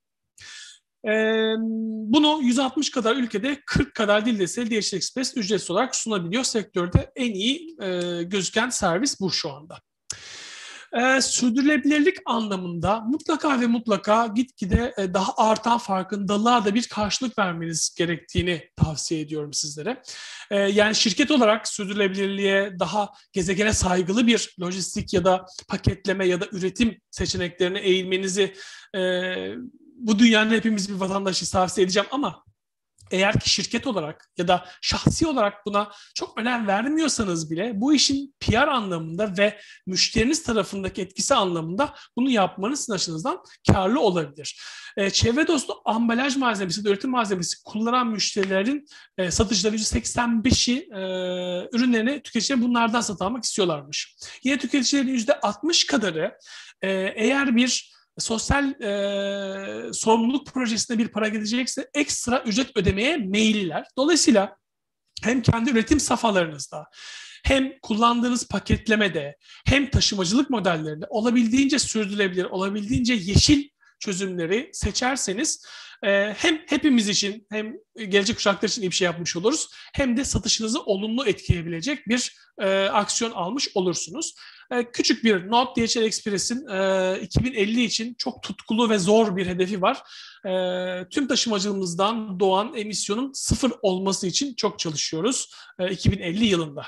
Ee, bunu yüz altmış kadar ülkede kırk kadar dilde ise D H L Express ücretsiz olarak sunabiliyor. Sektörde en iyi e, gözüken servis bu şu anda. Ee, sürdürülebilirlik anlamında mutlaka ve mutlaka gitgide e, daha artan farkındalığa da bir karşılık vermeniz gerektiğini tavsiye ediyorum sizlere. Ee, yani şirket olarak sürdürülebilirliğe, daha gezegene saygılı bir lojistik ya da paketleme ya da üretim seçeneklerine eğilmenizi e, bu dünyanın hepimiz bir vatandaşı tavsiye edeceğim, ama eğer ki şirket olarak ya da şahsi olarak buna çok önem vermiyorsanız bile bu işin P R anlamında ve müşteriniz tarafındaki etkisi anlamında bunu yapmanız sizin açınızdan karlı olabilir. E, çevre dostu ambalaj malzemesi, üretim malzemesi kullanan müşterilerin e, satıcıları yüzde seksen beşi e, ürünlerini tüketiciye bunlardan satın almak istiyorlarmış. Yine tüketicilerin yüzde altmış kadarı e, eğer bir sosyal e, sorumluluk projesine bir para gidecekse ekstra ücret ödemeye meyilliler. Dolayısıyla hem kendi üretim safhalarınızda, hem kullandığınız paketlemede, hem taşımacılık modellerinde olabildiğince sürdürülebilir, olabildiğince yeşil çözümleri seçerseniz e, hem hepimiz için, hem gelecek kuşaklar için iyi bir şey yapmış oluruz, hem de satışınızı olumlu etkileyebilecek bir e, aksiyon almış olursunuz. E, küçük bir not, D H L Express'in e, iki bin elli için çok tutkulu ve zor bir hedefi var. E, tüm taşımacılığımızdan doğan emisyonun sıfır olması için çok çalışıyoruz e, iki bin elli yılında.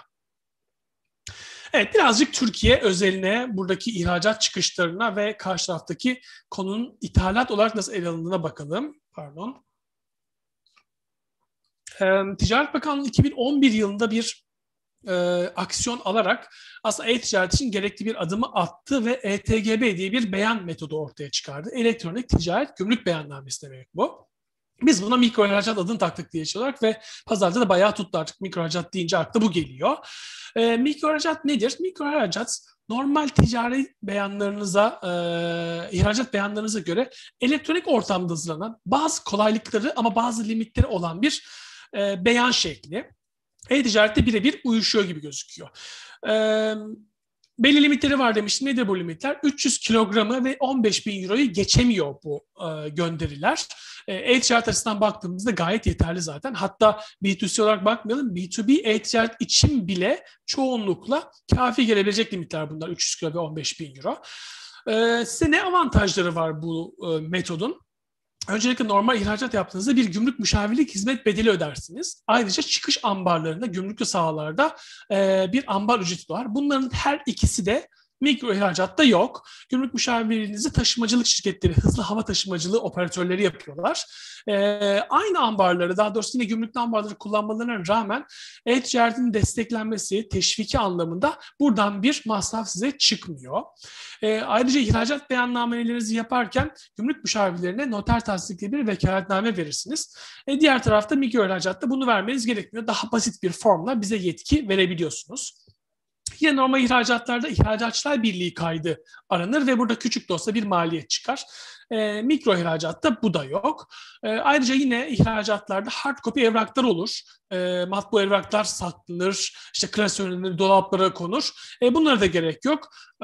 Evet, birazcık Türkiye özeline, buradaki ihracat çıkışlarına ve karşı taraftaki konunun ithalat olarak nasıl ele alındığına bakalım. Pardon. Ee, Ticaret Bakanlığı iki bin on bir yılında bir e, aksiyon alarak aslında e-ticaret için gerekli bir adımı attı ve E T G B diye bir beyan metodu ortaya çıkardı. Elektronik Ticaret Gümrük Beyannamesi demek bu. Biz buna mikro ihracat adını taktık diye olarak ve pazarda da bayağı tuttu artık. Mikro ihracat deyince akla bu geliyor. E, mikro ihracat nedir? Mikro ihracat normal ticari beyanlarınıza, e, ihracat beyanlarınıza göre elektronik ortamda hazırlanan bazı kolaylıkları ama bazı limitleri olan bir e, beyan şekli. E-ticarette birebir uyuşuyor gibi gözüküyor. E, Belli limitleri var demiştim. Nedir bu limitler? üç yüz kilogramı ve on beş bin euroyu geçemiyor bu e, gönderiler. E, e-ticaret açısından baktığımızda gayet yeterli zaten. Hatta B iki C olarak bakmayalım. B iki B e-ticaret için bile çoğunlukla kafi gelebilecek limitler bunlar. üç yüz kilo ve on beş bin euro. E, size ne avantajları var bu e, metodun? Öncelikle normal ihracat yaptığınızda bir gümrük müşavirlik hizmet bedeli ödersiniz. Ayrıca çıkış ambarlarında, gümrüklü sahalarda e, bir ambar ücreti var. Bunların her ikisi de mikro ihracatta yok. Gümrük müşavirliğinizi taşımacılık şirketleri, hızlı hava taşımacılığı operatörleri yapıyorlar. E, aynı ambarları, daha doğrusu yine gümrüklü ambarları kullanmalarına rağmen e-ticaretin desteklenmesi, teşviki anlamında buradan bir masraf size çıkmıyor. E, ayrıca ihracat beyannamelerinizi yaparken gümrük müşavirlerine noter tasdikli bir vekaletname verirsiniz. E, diğer tarafta mikro ihracatta bunu vermeniz gerekmiyor. Daha basit bir formla bize yetki verebiliyorsunuz. Yine normal ihracatlarda İhracatçılar Birliği kaydı aranır ve burada küçük de olsa bir maliyet çıkar. E, mikro ihracatta bu da yok. E, ayrıca yine ihracatlarda hard copy evraklar olur. E, matbu evraklar saklanır, işte klasörlenir, dolaplara konur. E, bunlara da gerek yok. E,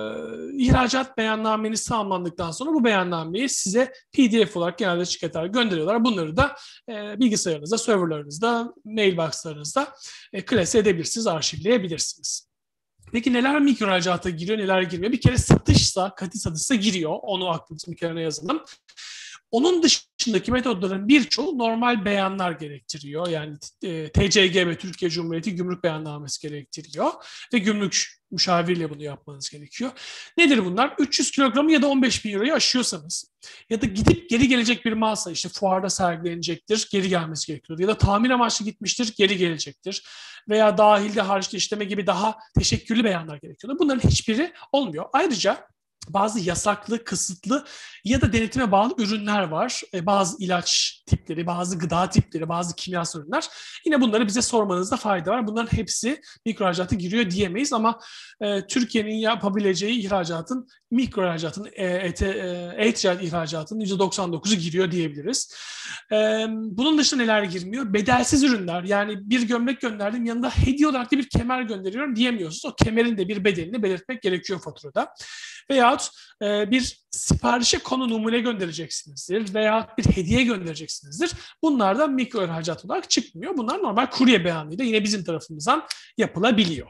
ihracat beyannameniz tamamlandıktan sonra bu beyannameyi size P D F olarak genelde şirketler gönderiyorlar. Bunları da e, bilgisayarınızda, serverlarınızda, mailboxlarınızda e, klase edebilirsiniz, arşivleyebilirsiniz. Peki neler mikro ihracata giriyor, neler girmiyor? Bir kere satışsa, kati satışsa giriyor. Onu aklımızın bir kenara yazalım. Onun dışındaki metodların birçoğu normal beyanlar gerektiriyor. Yani e, T C G B, Türkiye Cumhuriyeti Gümrük Beyannamesi gerektiriyor ve gümrük müşavirle bunu yapmanız gerekiyor. Nedir bunlar? üç yüz kilogramı ya da on beş bin euroyu aşıyorsanız ya da gidip geri gelecek bir malsa, işte fuarda sergilenecektir, geri gelmesi gerekiyor. Ya da tamir amaçlı gitmiştir, geri gelecektir. Veya dahilde harçlı işleme gibi daha teşekkürlü beyanlar gerekiyor. Bunların hiçbiri olmuyor. Ayrıca bazı yasaklı, kısıtlı ya da denetime bağlı ürünler var. E, bazı ilaç tipleri, bazı gıda tipleri, bazı kimyasal ürünler. Yine bunları bize sormanızda fayda var. Bunların hepsi mikro ihracata giriyor diyemeyiz ama e, Türkiye'nin yapabileceği ihracatın, mikro ihracatın, e-ticaret e, e, ihracatının yüzde doksan dokuzu giriyor diyebiliriz. E, bunun dışında neler girmiyor? Bedelsiz ürünler. Yani bir gömlek gönderdim, yanında hediye olarak da bir kemer gönderiyorum diyemiyorsunuz. O kemerin de bir bedelini belirtmek gerekiyor faturada. Veyahut e, bir siparişe konu numune göndereceksinizdir veya bir hediye göndereceksinizdir. Bunlar da mikro ihracat olarak çıkmıyor. Bunlar normal kurye beyanıyla yine bizim tarafımızdan yapılabiliyor.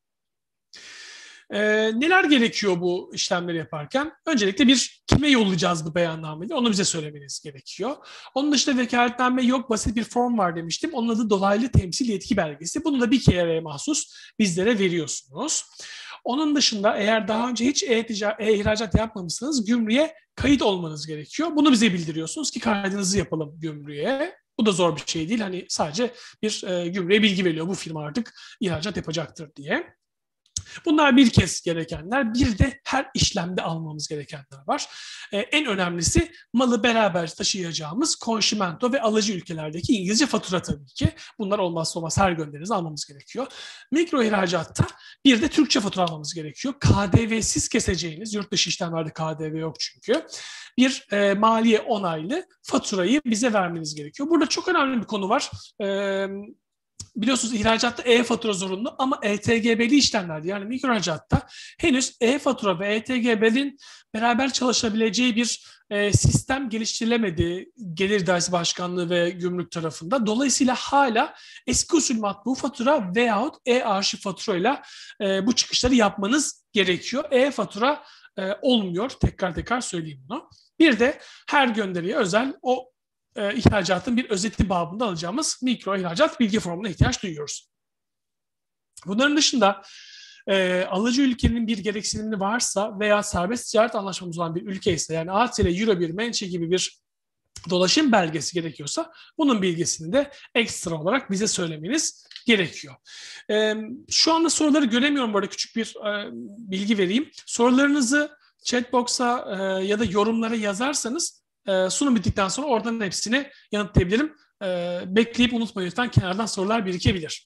E, neler gerekiyor bu işlemleri yaparken? Öncelikle bir kime yollayacağız bu beyannameyi? Onu bize söylemeniz gerekiyor. Onun dışında vekaletname yok, basit bir form var demiştim. Onun adı dolaylı temsil yetki belgesi. Bunu da bir kereye mahsus bizlere veriyorsunuz. Onun dışında eğer daha önce hiç e-ihracat yapmamışsanız gümrüğe kayıt olmanız gerekiyor. Bunu bize bildiriyorsunuz ki kaydınızı yapalım gümrüğe. Bu da zor bir şey değil. Hani sadece bir e, gümrüğe bilgi veriyor. Bu firma artık ihracat yapacaktır diye. Bunlar bir kez gerekenler. Bir de her işlemde almamız gerekenler var. Ee, en önemlisi malı beraber taşıyacağımız konşimento ve alıcı ülkelerdeki İngilizce fatura tabii ki. Bunlar olmazsa olmaz, her gönderinizi almamız gerekiyor. Mikro ihracatta bir de Türkçe fatura almamız gerekiyor. K D V'siz keseceğiniz, yurt dışı işlemlerde K D V yok çünkü. Bir e, maliye onaylı faturayı bize vermeniz gerekiyor. Burada çok önemli bir konu var. Ee, Biliyorsunuz ihracatta e-fatura zorunlu ama E T G B'li işlemlerde, yani mikro ihracatta henüz e-fatura ve E T G B'nin beraber çalışabileceği bir e, sistem geliştirilemedi Gelir İdaresi Başkanlığı ve Gümrük tarafında. Dolayısıyla hala eski usul matbu fatura veyahut e-arşiv faturayla e, bu çıkışları yapmanız gerekiyor. E-fatura e, olmuyor. Tekrar tekrar söyleyeyim bunu. Bir de her gönderiye özel o E, ihracatın bir özeti babında alacağımız mikro ihracat bilgi formuna ihtiyaç duyuyoruz. Bunların dışında e, alıcı ülkenin bir gereksinimi varsa veya serbest ticaret anlaşmamız olan bir ülke ise, yani A T L, Euro bir, Mençe gibi bir dolaşım belgesi gerekiyorsa bunun bilgisini de ekstra olarak bize söylemeniz gerekiyor. E, şu anda soruları göremiyorum, burada küçük bir e, bilgi vereyim. Sorularınızı chatbox'a e, ya da yorumlara yazarsanız sunum bittikten sonra oradan hepsini yanıtlayabilirim. Bekleyip unutmayın lütfen, kenardan sorular birikebilir.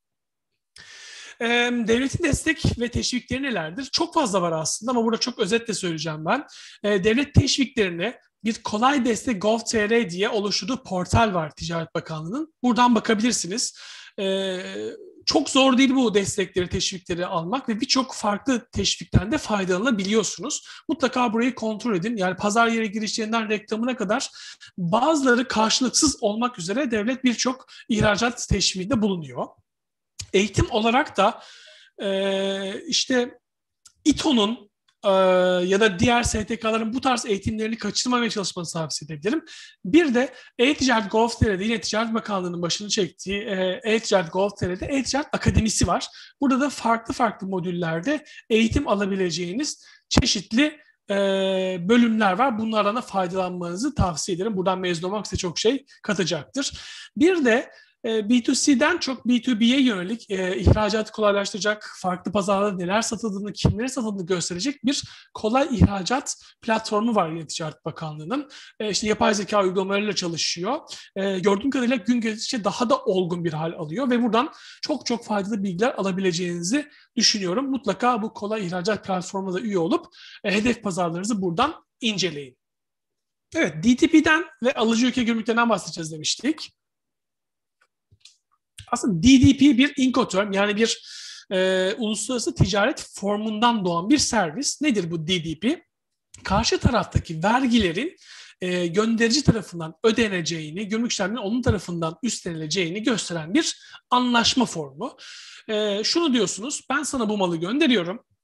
Devletin destek ve teşvikleri nelerdir? Çok fazla var aslında ama burada çok özetle söyleyeceğim ben. Devlet teşviklerine bir kolay destek nokta gov nokta tr diye oluşturduğu portal var Ticaret Bakanlığı'nın. Buradan bakabilirsiniz. Çok zor değil bu destekleri, teşvikleri almak ve birçok farklı teşvikten de faydalanabiliyorsunuz. Mutlaka burayı kontrol edin. Yani pazar yeri girişlerinden reklamına kadar bazıları karşılıksız olmak üzere devlet birçok ihracat teşviğinde bulunuyor. Eğitim olarak da e, işte İTO'nun e, ya da diğer S T K'ların bu tarz eğitimlerini kaçırmamaya çalışmanızı tavsiye edebilirim. Bir de e-ticaret nokta gov nokta tr'de yine Ticaret Bakanlığı'nın başını çektiği e-ticaret nokta gov nokta tr'de e-ticaret akademisi var. Burada da farklı farklı modüllerde eğitim alabileceğiniz çeşitli e, bölümler var. Bunlardan da faydalanmanızı tavsiye ederim. Buradan mezun olmak size çok şey katacaktır. Bir de B iki C'den çok B iki B'ye yönelik e, ihracatı kolaylaştıracak, farklı pazarlarda neler satıldığını, kimlere satıldığını gösterecek bir kolay ihracat platformu var yine Ticaret Bakanlığı'nın. E, işte yapay zeka uygulamalarıyla çalışıyor. E, gördüğüm kadarıyla gün geçtikçe daha da olgun bir hal alıyor ve buradan çok çok faydalı bilgiler alabileceğinizi düşünüyorum. Mutlaka bu kolay ihracat platformuna da üye olup e, hedef pazarlarınızı buradan inceleyin. Evet, D T P'den ve alıcı ülke gümrüklerinden bahsedeceğiz demiştik. Aslında D D P bir Incoterm, yani bir e, uluslararası ticaret formundan doğan bir servis. Nedir bu D D P? Karşı taraftaki vergilerin e, gönderici tarafından ödeneceğini, gümrük işlemlerinin onun tarafından üstlenileceğini gösteren bir anlaşma formu. E, şunu diyorsunuz, ben sana bu malı gönderiyorum.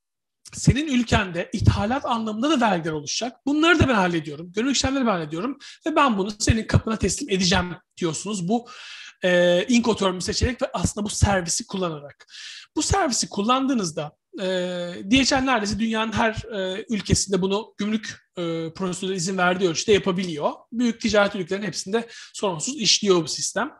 senin ülkende ithalat anlamında da vergiler oluşacak. Bunları da ben hallediyorum. Gönüllü işlemleri ben hallediyorum ve ben bunu senin kapına teslim edeceğim diyorsunuz. Bu e, Incoterm'ü seçerek ve aslında bu servisi kullanarak. Bu servisi kullandığınızda e, D H L neredeyse dünyanın her e, ülkesinde bunu gümrük e, prosedürü izin verdiği ölçüde yapabiliyor. Büyük ticaret ülkelerin hepsinde sorunsuz işliyor bu sistem.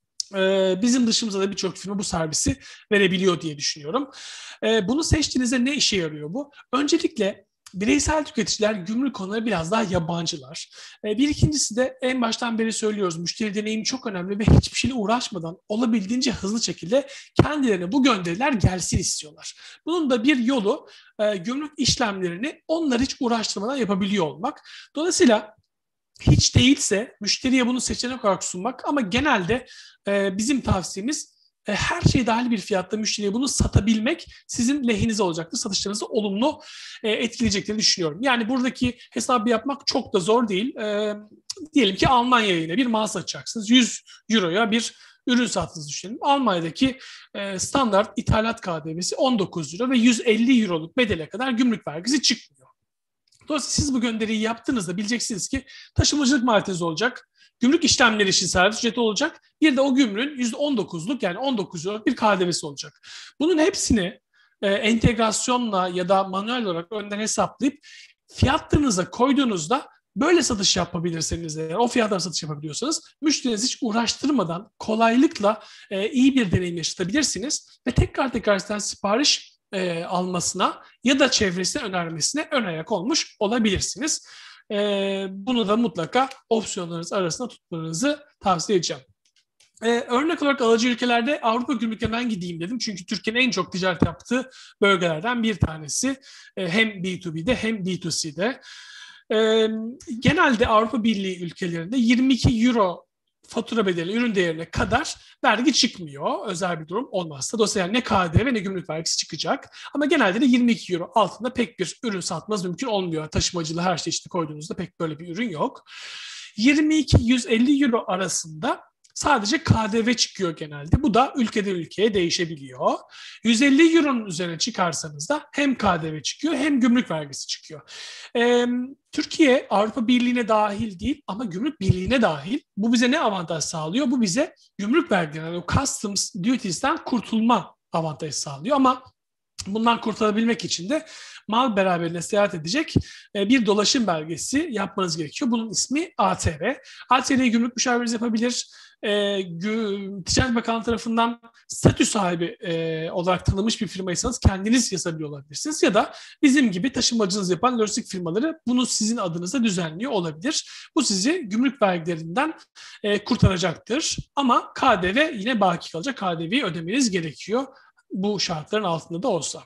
Bizim dışımızda da birçok firma bu servisi verebiliyor diye düşünüyorum. Bunu seçtiğinizde ne işe yarıyor bu? Öncelikle bireysel tüketiciler gümrük konuları biraz daha yabancılar. Bir ikincisi de en baştan beri söylüyoruz, müşteri deneyimi çok önemli ve hiçbir şeyle uğraşmadan olabildiğince hızlı şekilde kendilerine bu gönderiler gelsin istiyorlar. Bunun da bir yolu gümrük işlemlerini onlar hiç uğraştırmadan yapabiliyor olmak. Dolayısıyla hiç değilse müşteriye bunu seçenek olarak sunmak ama genelde e, bizim tavsiyemiz e, her şey dahil bir fiyatta müşteriye bunu satabilmek sizin lehinize olacaktır. Satışlarınızı olumlu e, etkileyeceklerini düşünüyorum. Yani buradaki hesabı yapmak çok da zor değil. E, diyelim ki Almanya'ya yine bir mağaza açacaksınız. yüz euroya bir ürün sattığınızı düşünelim. Almanya'daki e, standart ithalat K D V'si on dokuz euro ve yüz elli euroluk bedele kadar gümrük vergisi çıkmıyor. Dolayısıyla siz bu gönderiyi yaptığınızda bileceksiniz ki taşımacılık maliyetiniz olacak, gümrük işlemleri için servis ücreti olacak, bir de o gümrüğün yüzde on dokuzluk yani on dokuz euroluk bir K D V'si olacak. Bunun hepsini e, entegrasyonla ya da manuel olarak önden hesaplayıp fiyatlarınıza koyduğunuzda böyle satış yapabilirseniz eğer, o fiyatlara satış yapabiliyorsanız müşterinizi hiç uğraştırmadan kolaylıkla e, iyi bir deneyim yaşatabilirsiniz ve tekrar tekrar sizden sipariş E, almasına ya da çevresine önermesine ön ayak olmuş olabilirsiniz. E, bunu da mutlaka opsiyonlarınız arasında tutmanızı tavsiye edeceğim. E, örnek olarak alıcı ülkelerde Avrupa gümrüklerinden gideyim dedim. Çünkü Türkiye'nin en çok ticaret yaptığı bölgelerden bir tanesi. E, hem B iki B'de hem B iki C'de. E, genelde Avrupa Birliği ülkelerinde yirmi iki euro fatura bedeli ürün değerine kadar vergi çıkmıyor. Özel bir durum olmazsa. Dolayısıyla ne K D V ne gümrük vergisi çıkacak. Ama genelde de yirmi iki euro altında pek bir ürün satmanız mümkün olmuyor. Taşımacılığı her şey işte koyduğunuzda pek böyle bir ürün yok. yirmi iki yüz elli euro arasında sadece K D V çıkıyor genelde. Bu da ülkeden ülkeye değişebiliyor. yüz elli euronun üzerine çıkarsanız da hem K D V çıkıyor hem gümrük vergisi çıkıyor. Ee, Türkiye Avrupa Birliği'ne dahil değil ama gümrük birliğine dahil. Bu bize ne avantaj sağlıyor? Bu bize gümrük vergileri, o customs duties'ten kurtulma avantajı sağlıyor ama bundan kurtulabilmek için de mal beraberine seyahat edecek bir dolaşım belgesi yapmanız gerekiyor. Bunun ismi A T V. A T V'yi gümrük müşaviriniz yapabilir. E, Ticaret Bakanlığı tarafından statü sahibi e, olarak tanınmış bir firmaysanız kendiniz yazabiliyor olabilirsiniz. Ya da bizim gibi taşımacınız yapan lojistik firmaları bunu sizin adınıza düzenliyor olabilir. Bu sizi gümrük vergilerinden e, kurtaracaktır. Ama K D V yine baki kalacak. K D V'yi ödemeniz gerekiyor. Bu şartların altında da olsa.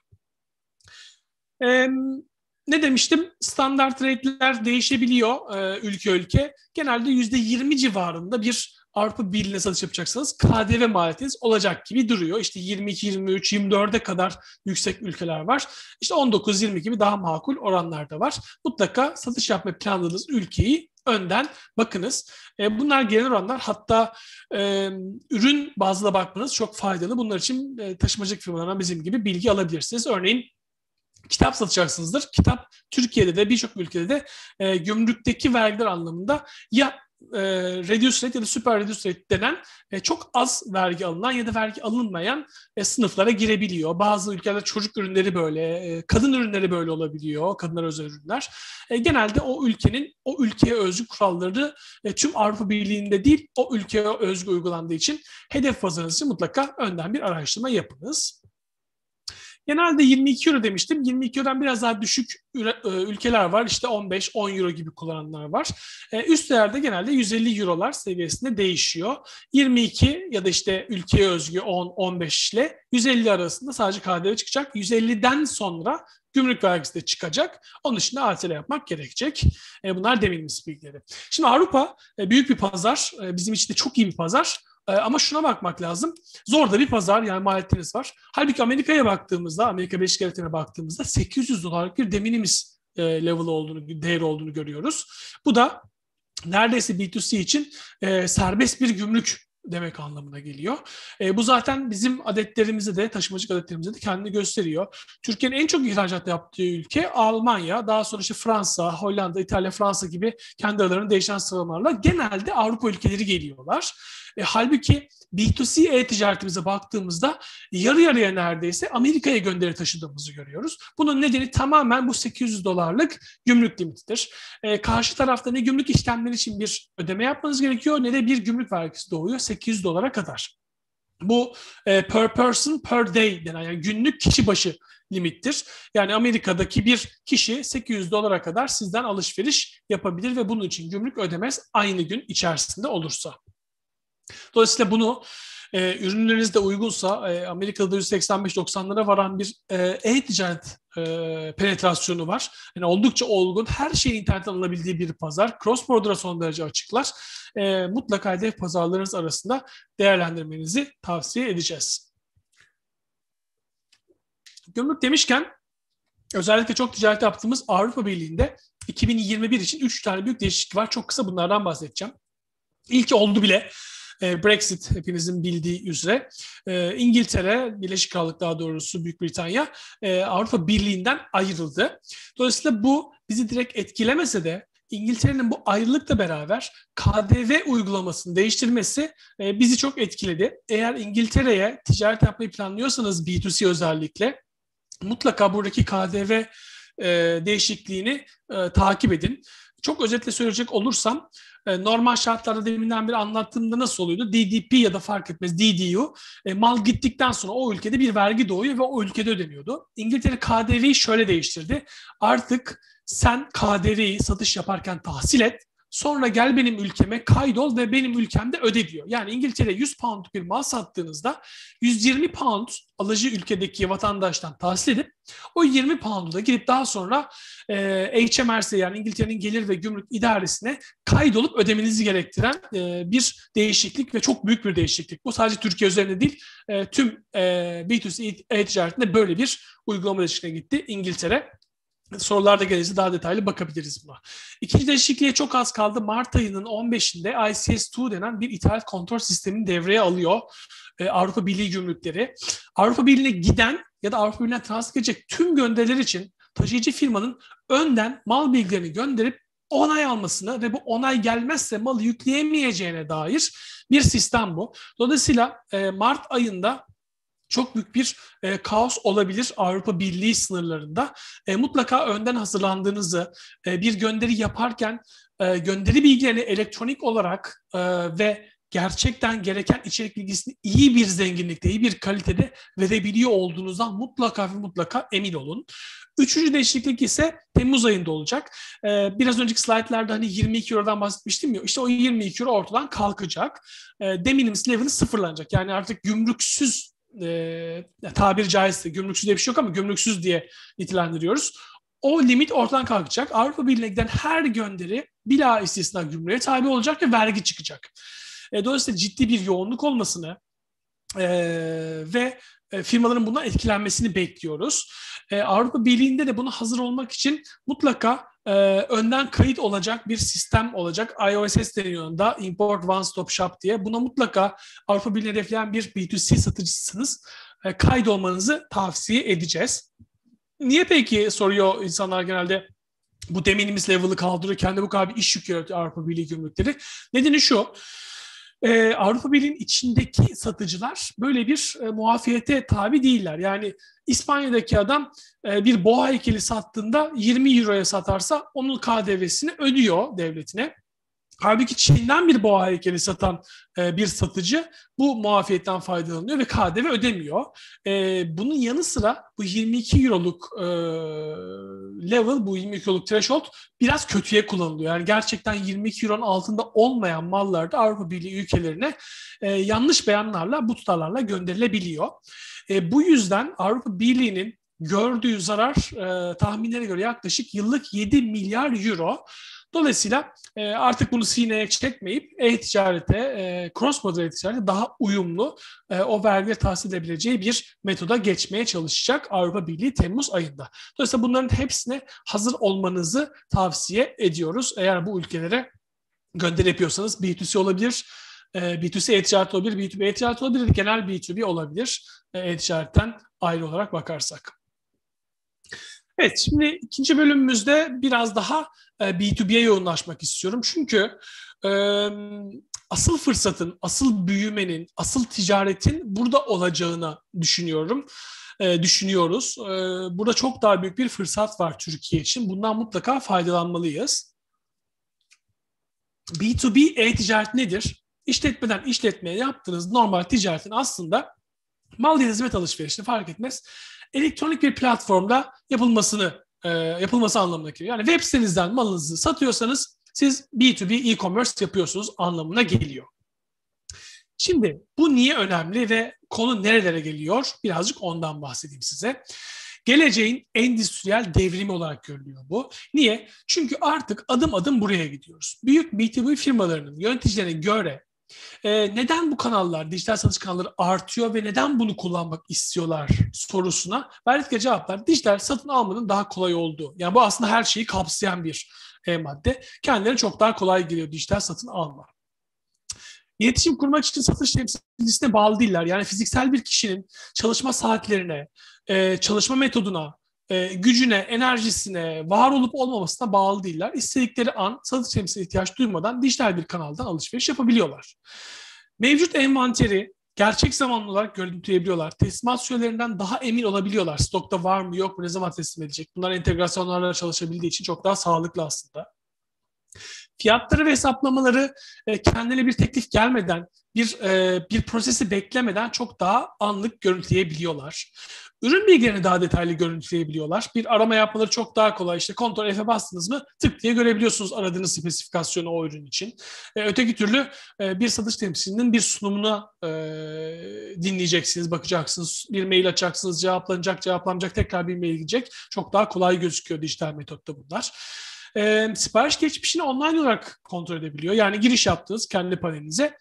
Ee, ne demiştim? Standart rate'ler değişebiliyor e, ülke ülke. Genelde yüzde yirmi civarında bir Avrupa Birliği'ne satış yapacaksanız K D V maliyetiniz olacak gibi duruyor. İşte yirmi iki, yirmi üç, yirmi dörde kadar yüksek ülkeler var. İşte on dokuz, yirmi gibi daha makul oranlar da var. Mutlaka satış yapmayı planladığınız ülkeyi önden bakınız. E, bunlar genel oranlar. Hatta e, ürün bazlı bakmanız çok faydalı. Bunlar için e, taşımacılık firmalarından bizim gibi bilgi alabilirsiniz. Örneğin kitap satacaksınızdır. Kitap Türkiye'de de birçok ülkede de e, gümrükteki vergiler anlamında ya e, reduce rate ya da super reduce rate denen e, çok az vergi alınan ya da vergi alınmayan e, sınıflara girebiliyor. Bazı ülkelerde çocuk ürünleri böyle, e, kadın ürünleri böyle olabiliyor, kadınlara özel ürünler. E, genelde o ülkenin o ülkeye özgü kuralları e, tüm Avrupa Birliği'nde değil, o ülkeye özgü uygulandığı için hedef pazarınız için mutlaka önden bir araştırma yapınız. Genelde yirmi iki euro demiştim. yirmi iki eurodan biraz daha düşük ülkeler var. İşte on beş on euro gibi kullananlar var. Üst değerde genelde yüz elli eurolar seviyesinde değişiyor. yirmi iki ya da işte ülkeye özgü on on beş ile yüz elli arasında sadece K D V çıkacak. yüz elliden sonra gümrük vergisi de çıkacak. Onun dışında A T L yapmak gerekecek. Bunlar deminimiz bilgileri. Şimdi Avrupa büyük bir pazar. Bizim için de çok iyi bir pazar. Ama şuna bakmak lazım. Zor da bir pazar, yani maliyetiniz var. Halbuki Amerika'ya baktığımızda, Amerika Birleşik Devletleri'ne baktığımızda sekiz yüz dolarlık bir de minimis level olduğunu, değer olduğunu görüyoruz. Bu da neredeyse B iki C için e, serbest bir gümrük demek anlamına geliyor. E, bu zaten bizim adetlerimizde de, taşımacılık adetlerimizde de kendini gösteriyor. Türkiye'nin en çok ihracat yaptığı ülke Almanya, daha sonra işte Fransa, Hollanda, İtalya, Fransa gibi kendi aralarında değişen sıralamalarla genelde Avrupa ülkeleri geliyorlar. E, halbuki B iki C e-ticaretimize baktığımızda yarı yarıya neredeyse Amerika'ya gönderi taşıdığımızı görüyoruz. Bunun nedeni tamamen bu sekiz yüz dolarlık gümrük limitidir. E, karşı tarafta ne gümrük işlemleri için bir ödeme yapmanız gerekiyor ne de bir gümrük vergisi doğuyor sekiz yüz dolara kadar. Bu e, per person per day denen, yani günlük kişi başı limittir. Yani Amerika'daki bir kişi sekiz yüz dolara kadar sizden alışveriş yapabilir ve bunun için gümrük ödemez aynı gün içerisinde olursa. Dolayısıyla bunu e, ürünleriniz de uygunsa e, Amerika'da yüz seksen beş doksanlara varan bir e, e-ticaret e, penetrasyonu var. Yani oldukça olgun, her şeyin internetten alınabildiği bir pazar. Cross-border'a son derece açıklar. E, mutlaka hedef pazarlarınız arasında değerlendirmenizi tavsiye edeceğiz. Gümrük demişken özellikle çok ticaret yaptığımız Avrupa Birliği'nde iki bin yirmi bir için üç tane büyük değişiklik var. Çok kısa bunlardan bahsedeceğim. İlki oldu bile. Brexit, hepinizin bildiği üzere. İngiltere, Birleşik Krallık daha doğrusu Büyük Britanya Avrupa Birliği'nden ayrıldı. Dolayısıyla bu bizi direkt etkilemese de İngiltere'nin bu ayrılıkla beraber K D V uygulamasını değiştirmesi bizi çok etkiledi. Eğer İngiltere'ye ticaret yapmayı planlıyorsanız B iki C özellikle mutlaka buradaki K D V değişikliğini takip edin. Çok özetle söyleyecek olursam normal şartlarda deminden beri anlattığımda nasıl oluyordu? D D P ya da fark etmez D D U e, mal gittikten sonra o ülkede bir vergi doğuyor ve o ülkede ödeniyordu. İngiltere K D V'yi şöyle değiştirdi. Artık sen K D V'yi satış yaparken tahsil et. Sonra gel benim ülkeme kaydol ve benim ülkemde öde diyor. Yani İngiltere yüz pound bir mal sattığınızda yüz yirmi pound alıcı ülkedeki vatandaştan tahsil edip o yirmi pound'u da gidip daha sonra e, H M R C yani İngiltere'nin Gelir ve Gümrük İdaresi'ne kaydolup ödemenizi gerektiren e, bir değişiklik ve çok büyük bir değişiklik. Bu sadece Türkiye üzerinde değil, e, tüm e, B iki C e-ticaretinde böyle bir uygulama değişikliğine gitti İngiltere. Sorularda gelirse daha detaylı bakabiliriz buna. İkinci değişikliğe çok az kaldı. Mart ayının on beşinde I C S iki denen bir ithalat kontrol sistemini devreye alıyor ee, Avrupa Birliği gümrükleri. Avrupa Birliği'ne giden ya da Avrupa Birliği'ne transfer edecek tüm gönderiler için taşıyıcı firmanın önden mal bilgilerini gönderip onay almasını ve bu onay gelmezse malı yükleyemeyeceğine dair bir sistem bu. Dolayısıyla e, Mart ayında çok büyük bir e, kaos olabilir Avrupa Birliği sınırlarında. E, mutlaka önden hazırlandığınızı, e, bir gönderi yaparken e, gönderi bilgilerini elektronik olarak e, ve gerçekten gereken içerik bilgisini iyi bir zenginlikte, iyi bir kalitede verebiliyor olduğunuzdan mutlaka ve mutlaka emin olun. Üçüncü değişiklik ise Temmuz ayında olacak. Ee, biraz önceki slaytlarda hani yirmi iki Euro'dan bahsetmiştim ya, işte o yirmi iki Euro ortadan kalkacak. Ee, de minimis level'ı sıfırlanacak. Yani artık gümrüksüz E, tabiri caizse gümrüksüz diye bir şey yok ama gümrüksüz diye nitelendiriyoruz. O limit ortadan kalkacak. Avrupa Birliği'ne giden her gönderi bila istisna gümrüğe tabi olacak ve vergi çıkacak. E, dolayısıyla ciddi bir yoğunluk olmasını e, ve e, firmaların bundan etkilenmesini bekliyoruz. E, Avrupa Birliği'nde de buna hazır olmak için mutlaka e, önden kayıt olacak bir sistem olacak. I O S S deniyor da, Import One Stop Shop diye. Buna mutlaka Avrupa Birliği'ne hedefleyen bir B iki C satıcısınız. E, kaydolmanızı tavsiye edeceğiz. Niye peki soruyor insanlar genelde, bu de minimis level'ı kaldırırken de bu kadar bir iş yükü yaratıyor Avrupa Birliği gümrükleri? Nedeni şu: Ee, Avrupa Birliği'nin içindeki satıcılar böyle bir e, muafiyete tabi değiller. Yani İspanya'daki adam e, bir boğa heykeli sattığında yirmi Euro'ya satarsa onun K D V'sini ödüyor devletine. Halbuki Çin'den bir boğa heykeli satan e, bir satıcı bu muafiyetten faydalanıyor ve K D V ödemiyor. E, bunun yanı sıra bu yirmi iki Euro'luk e, level, bu yirmi iki Euro'luk threshold biraz kötüye kullanılıyor. Yani gerçekten yirmi iki Euro'nun altında olmayan mallarda Avrupa Birliği ülkelerine e, yanlış beyanlarla, bu tutarlarla gönderilebiliyor. E, bu yüzden Avrupa Birliği'nin gördüğü zarar e, tahminlere göre yaklaşık yıllık yedi milyar euro. Dolayısıyla e, artık bunu sineye çekmeyip e-ticarete, e, cross-border e-ticarete daha uyumlu e, o vergileri tahsil edebileceği bir metoda geçmeye çalışacak Avrupa Birliği Temmuz ayında. Dolayısıyla bunların hepsine hazır olmanızı tavsiye ediyoruz. Eğer bu ülkelere gönderi yapıyorsanız B iki C olabilir, E, B iki C e-ticaret olabilir, B iki B e-ticaret olabilir, genel B iki B olabilir e, e-ticaretten ayrı olarak bakarsak. Evet, şimdi ikinci bölümümüzde biraz daha e, B iki B'ye yoğunlaşmak istiyorum. Çünkü e, asıl fırsatın, asıl büyümenin, asıl ticaretin burada olacağını düşünüyorum. E, düşünüyoruz. E, burada çok daha büyük bir fırsat var Türkiye için. Bundan mutlaka faydalanmalıyız. B iki B e-ticaret nedir? İşletmeden işletmeye yaptığınız normal ticaretin aslında mal ya da hizmet alışverişini fark etmez, elektronik bir platformda yapılmasını e, yapılması anlamına geliyor. Yani web sitenizden malınızı satıyorsanız siz B iki B e-commerce yapıyorsunuz anlamına geliyor. Şimdi bu niye önemli ve konu nerelere geliyor? Birazcık ondan bahsedeyim size. Geleceğin endüstriyel devrimi olarak görülüyor bu. Niye? Çünkü artık adım adım buraya gidiyoruz. Büyük B iki B firmalarının yöneticilerine göre Ee, neden bu kanallar, dijital satış kanalları artıyor ve neden bunu kullanmak istiyorlar sorusuna verdikleri cevaplar dijital satın almanın daha kolay olduğu. Yani bu aslında her şeyi kapsayan bir e, madde. Kendilerine çok daha kolay geliyor dijital satın alma. İletişim kurmak için satış temsilcisine bağlı değiller. Yani fiziksel bir kişinin çalışma saatlerine, e, çalışma metoduna, e, gücüne, enerjisine, var olup olmamasına bağlı değiller. İstedikleri an satış temsiline ihtiyaç duymadan dijital bir kanaldan alışveriş yapabiliyorlar. Mevcut envanteri gerçek zamanlı olarak görüntüleyebiliyorlar. Teslimat sürelerinden daha emin olabiliyorlar. Stokta var mı yok mu, ne zaman teslim edecek? Bunlar entegrasyonlarla çalışabildiği için çok daha sağlıklı aslında. Fiyatları ve hesaplamaları e, kendine bir teklif gelmeden, bir e, bir prosesi beklemeden çok daha anlık görüntüleyebiliyorlar. Ürün bilgilerini daha detaylı görüntüleyebiliyorlar. Bir arama yapmaları çok daha kolay. İşte Ctrl F'e bastınız mı tık diye görebiliyorsunuz aradığınız spesifikasyonu o ürün için. E, öteki türlü e, bir satış temsilcinin bir sunumuna e, dinleyeceksiniz, bakacaksınız. Bir mail açacaksınız, cevaplanacak, cevaplanacak, tekrar bir mail gidecek. Çok daha kolay gözüküyor dijital metotta bunlar. E, sipariş geçmişini online olarak kontrol edebiliyor. Yani giriş yaptığınız kendi panelinize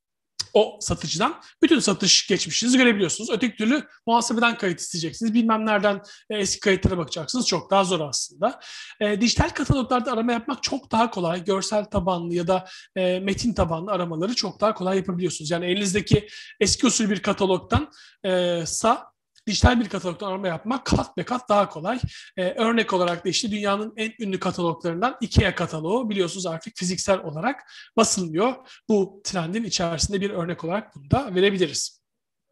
o satıcıdan bütün satış geçmişinizi görebiliyorsunuz. Öteki türlü muhasebeden kayıt isteyeceksiniz. Bilmem nereden e, eski kayıtlara bakacaksınız. Çok daha zor aslında. E, dijital kataloglarda arama yapmak çok daha kolay. Görsel tabanlı ya da e, metin tabanlı aramaları çok daha kolay yapabiliyorsunuz. Yani elinizdeki eski usul bir katalogdan e, sa dijital bir katalogdan arama yapmak kat be kat daha kolay. Ee, örnek olarak da işte dünyanın en ünlü kataloglarından IKEA kataloğu biliyorsunuz artık fiziksel olarak basılmıyor. Bu trendin içerisinde bir örnek olarak bunu da verebiliriz.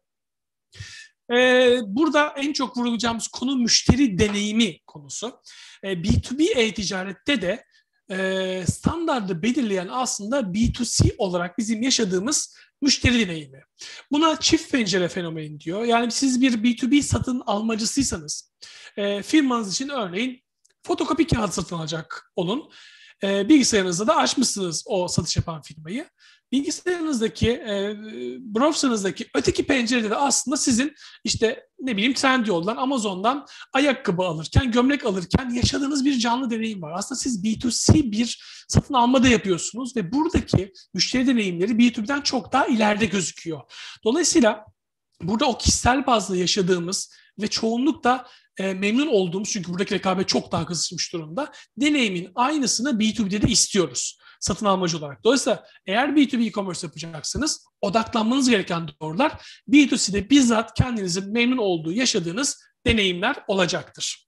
Ee, burada en çok vurgulayacağımız konu müşteri deneyimi konusu. Ee, B iki B e-ticarette de e, standardı belirleyen aslında B iki C olarak bizim yaşadığımız müşteri deneyimi. Buna çift pencere fenomeni diyor. Yani siz bir B iki B satın almacısıysanız e, firmanız için örneğin fotokopi kağıdı satın alacak olun. E, bilgisayarınızda da açmışsınız o satış yapan firmayı. Bilgisayarınızdaki, e, browserınızdaki öteki pencerede de aslında sizin işte ne bileyim Trendyol'dan, Amazon'dan ayakkabı alırken, gömlek alırken yaşadığınız bir canlı deneyim var. Aslında siz B iki C bir satın alma da yapıyorsunuz ve buradaki müşteri deneyimleri B iki B'den çok daha ileride gözüküyor. Dolayısıyla burada o kişisel bazlı yaşadığımız ve çoğunlukla e, memnun olduğumuz, çünkü buradaki rekabet çok daha kısıtmış durumda, deneyimin aynısını B iki B'de de istiyoruz satın almacı olarak. Dolayısıyla eğer B iki B e-commerce yapacaksanız odaklanmanız gereken doğrular B iki C'de bizzat kendinizin memnun olduğu, yaşadığınız deneyimler olacaktır.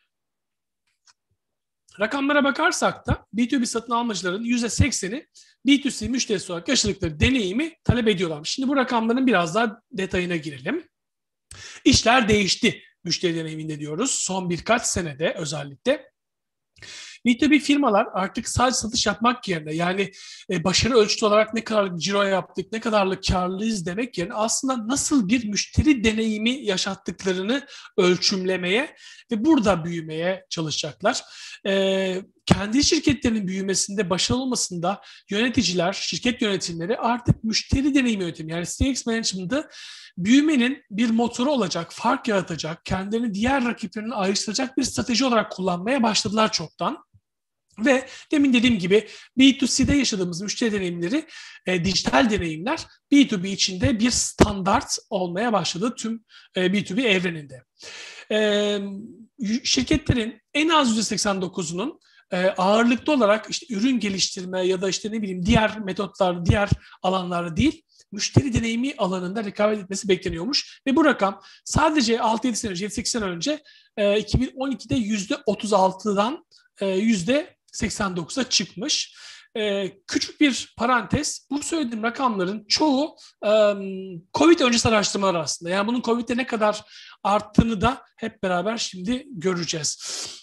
Rakamlara bakarsak da B iki B satın almacıların yüzde sekseni B iki C müşterisi olarak yaşadıkları deneyimi talep ediyorlar. Şimdi bu rakamların biraz daha detayına girelim. İşler değişti müşteri deneyiminde diyoruz. Son birkaç senede özellikle. B iki B firmalar artık sadece satış yapmak yerine, yani e, başarı ölçütü olarak ne kadar ciro yaptık, ne kadarlık karlıyız demek yerine aslında nasıl bir müşteri deneyimi yaşattıklarını ölçümlemeye ve burada büyümeye çalışacaklar. E, kendi şirketlerinin büyümesinde, başarılı olmasında yöneticiler, şirket yönetimleri artık müşteri deneyimi yönetimi, yani C X Management'ı büyümenin bir motoru olacak, fark yaratacak, kendilerini diğer rakiplerinden ayrıştıracak bir strateji olarak kullanmaya başladılar çoktan. Ve demin dediğim gibi B iki C'de yaşadığımız müşteri deneyimleri, e, dijital deneyimler B iki B içinde bir standart olmaya başladı tüm e, B iki B evreninde. E, şirketlerin en az yüzde seksen dokuzunun e, ağırlıklı olarak işte ürün geliştirme ya da işte ne bileyim diğer metotlar, diğer alanlarda değil, müşteri deneyimi alanında rekabet etmesi bekleniyormuş. Ve bu rakam sadece altı yedi sene önce, yedi sekiz sene önce e, iki bin on ikide yüzde otuz altıdan e, yüzde seksen dokuza çıkmış. Ee, küçük bir parantez, bu söylediğim rakamların çoğu e, Covid öncesi araştırmalar aslında. Yani bunun Covid'de ne kadar arttığını da hep beraber şimdi göreceğiz.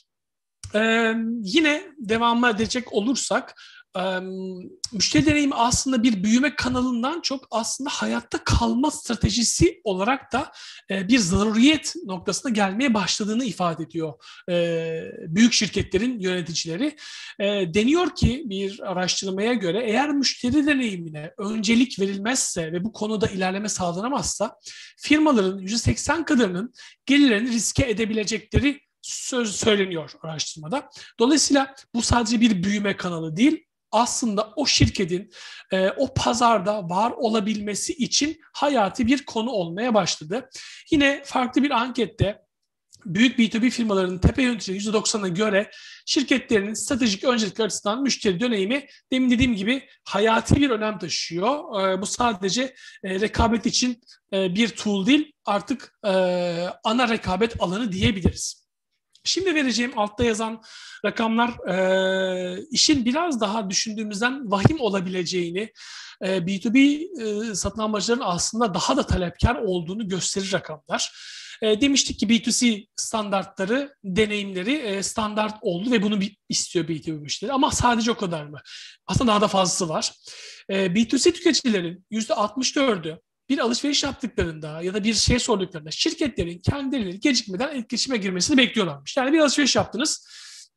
Ee, yine devam edecek olursak, e, müşteri deneyimi aslında bir büyüme kanalından çok aslında hayatta kalma stratejisi olarak da e, bir zaruriyet noktasına gelmeye başladığını ifade ediyor e, büyük şirketlerin yöneticileri. E, deniyor ki bir araştırmaya göre eğer müşteri deneyimine öncelik verilmezse ve bu konuda ilerleme sağlanamazsa firmaların yüzde seksen kadarının gelirlerini riske edebilecekleri söz söyleniyor araştırmada. Dolayısıyla bu sadece bir büyüme kanalı değil, aslında o şirketin e, o pazarda var olabilmesi için hayati bir konu olmaya başladı. Yine farklı bir ankette büyük B iki B firmalarının tepe yöneticileri yüzde doksanına göre şirketlerinin stratejik öncelikler açısından müşteri deneyimi demin dediğim gibi hayati bir önem taşıyor. E, bu sadece e, rekabet için e, bir tool değil, artık e, ana rekabet alanı diyebiliriz. Şimdi vereceğim altta yazan rakamlar e, işin biraz daha düşündüğümüzden vahim olabileceğini, e, B iki B e, satın almacıların aslında daha da talepkar olduğunu gösterir rakamlar. E, demiştik ki B iki C standartları, deneyimleri e, standart oldu ve bunu istiyor B iki B müşteri. Ama sadece o kadar mı? Aslında daha da fazlası var. E, B iki C tüketicilerin yüzde altmış dördü bir alışveriş yaptıklarında ya da bir şey sorduklarında şirketlerin kendileri gecikmeden etkileşime girmesini bekliyorlarmış. Yani bir alışveriş yaptınız.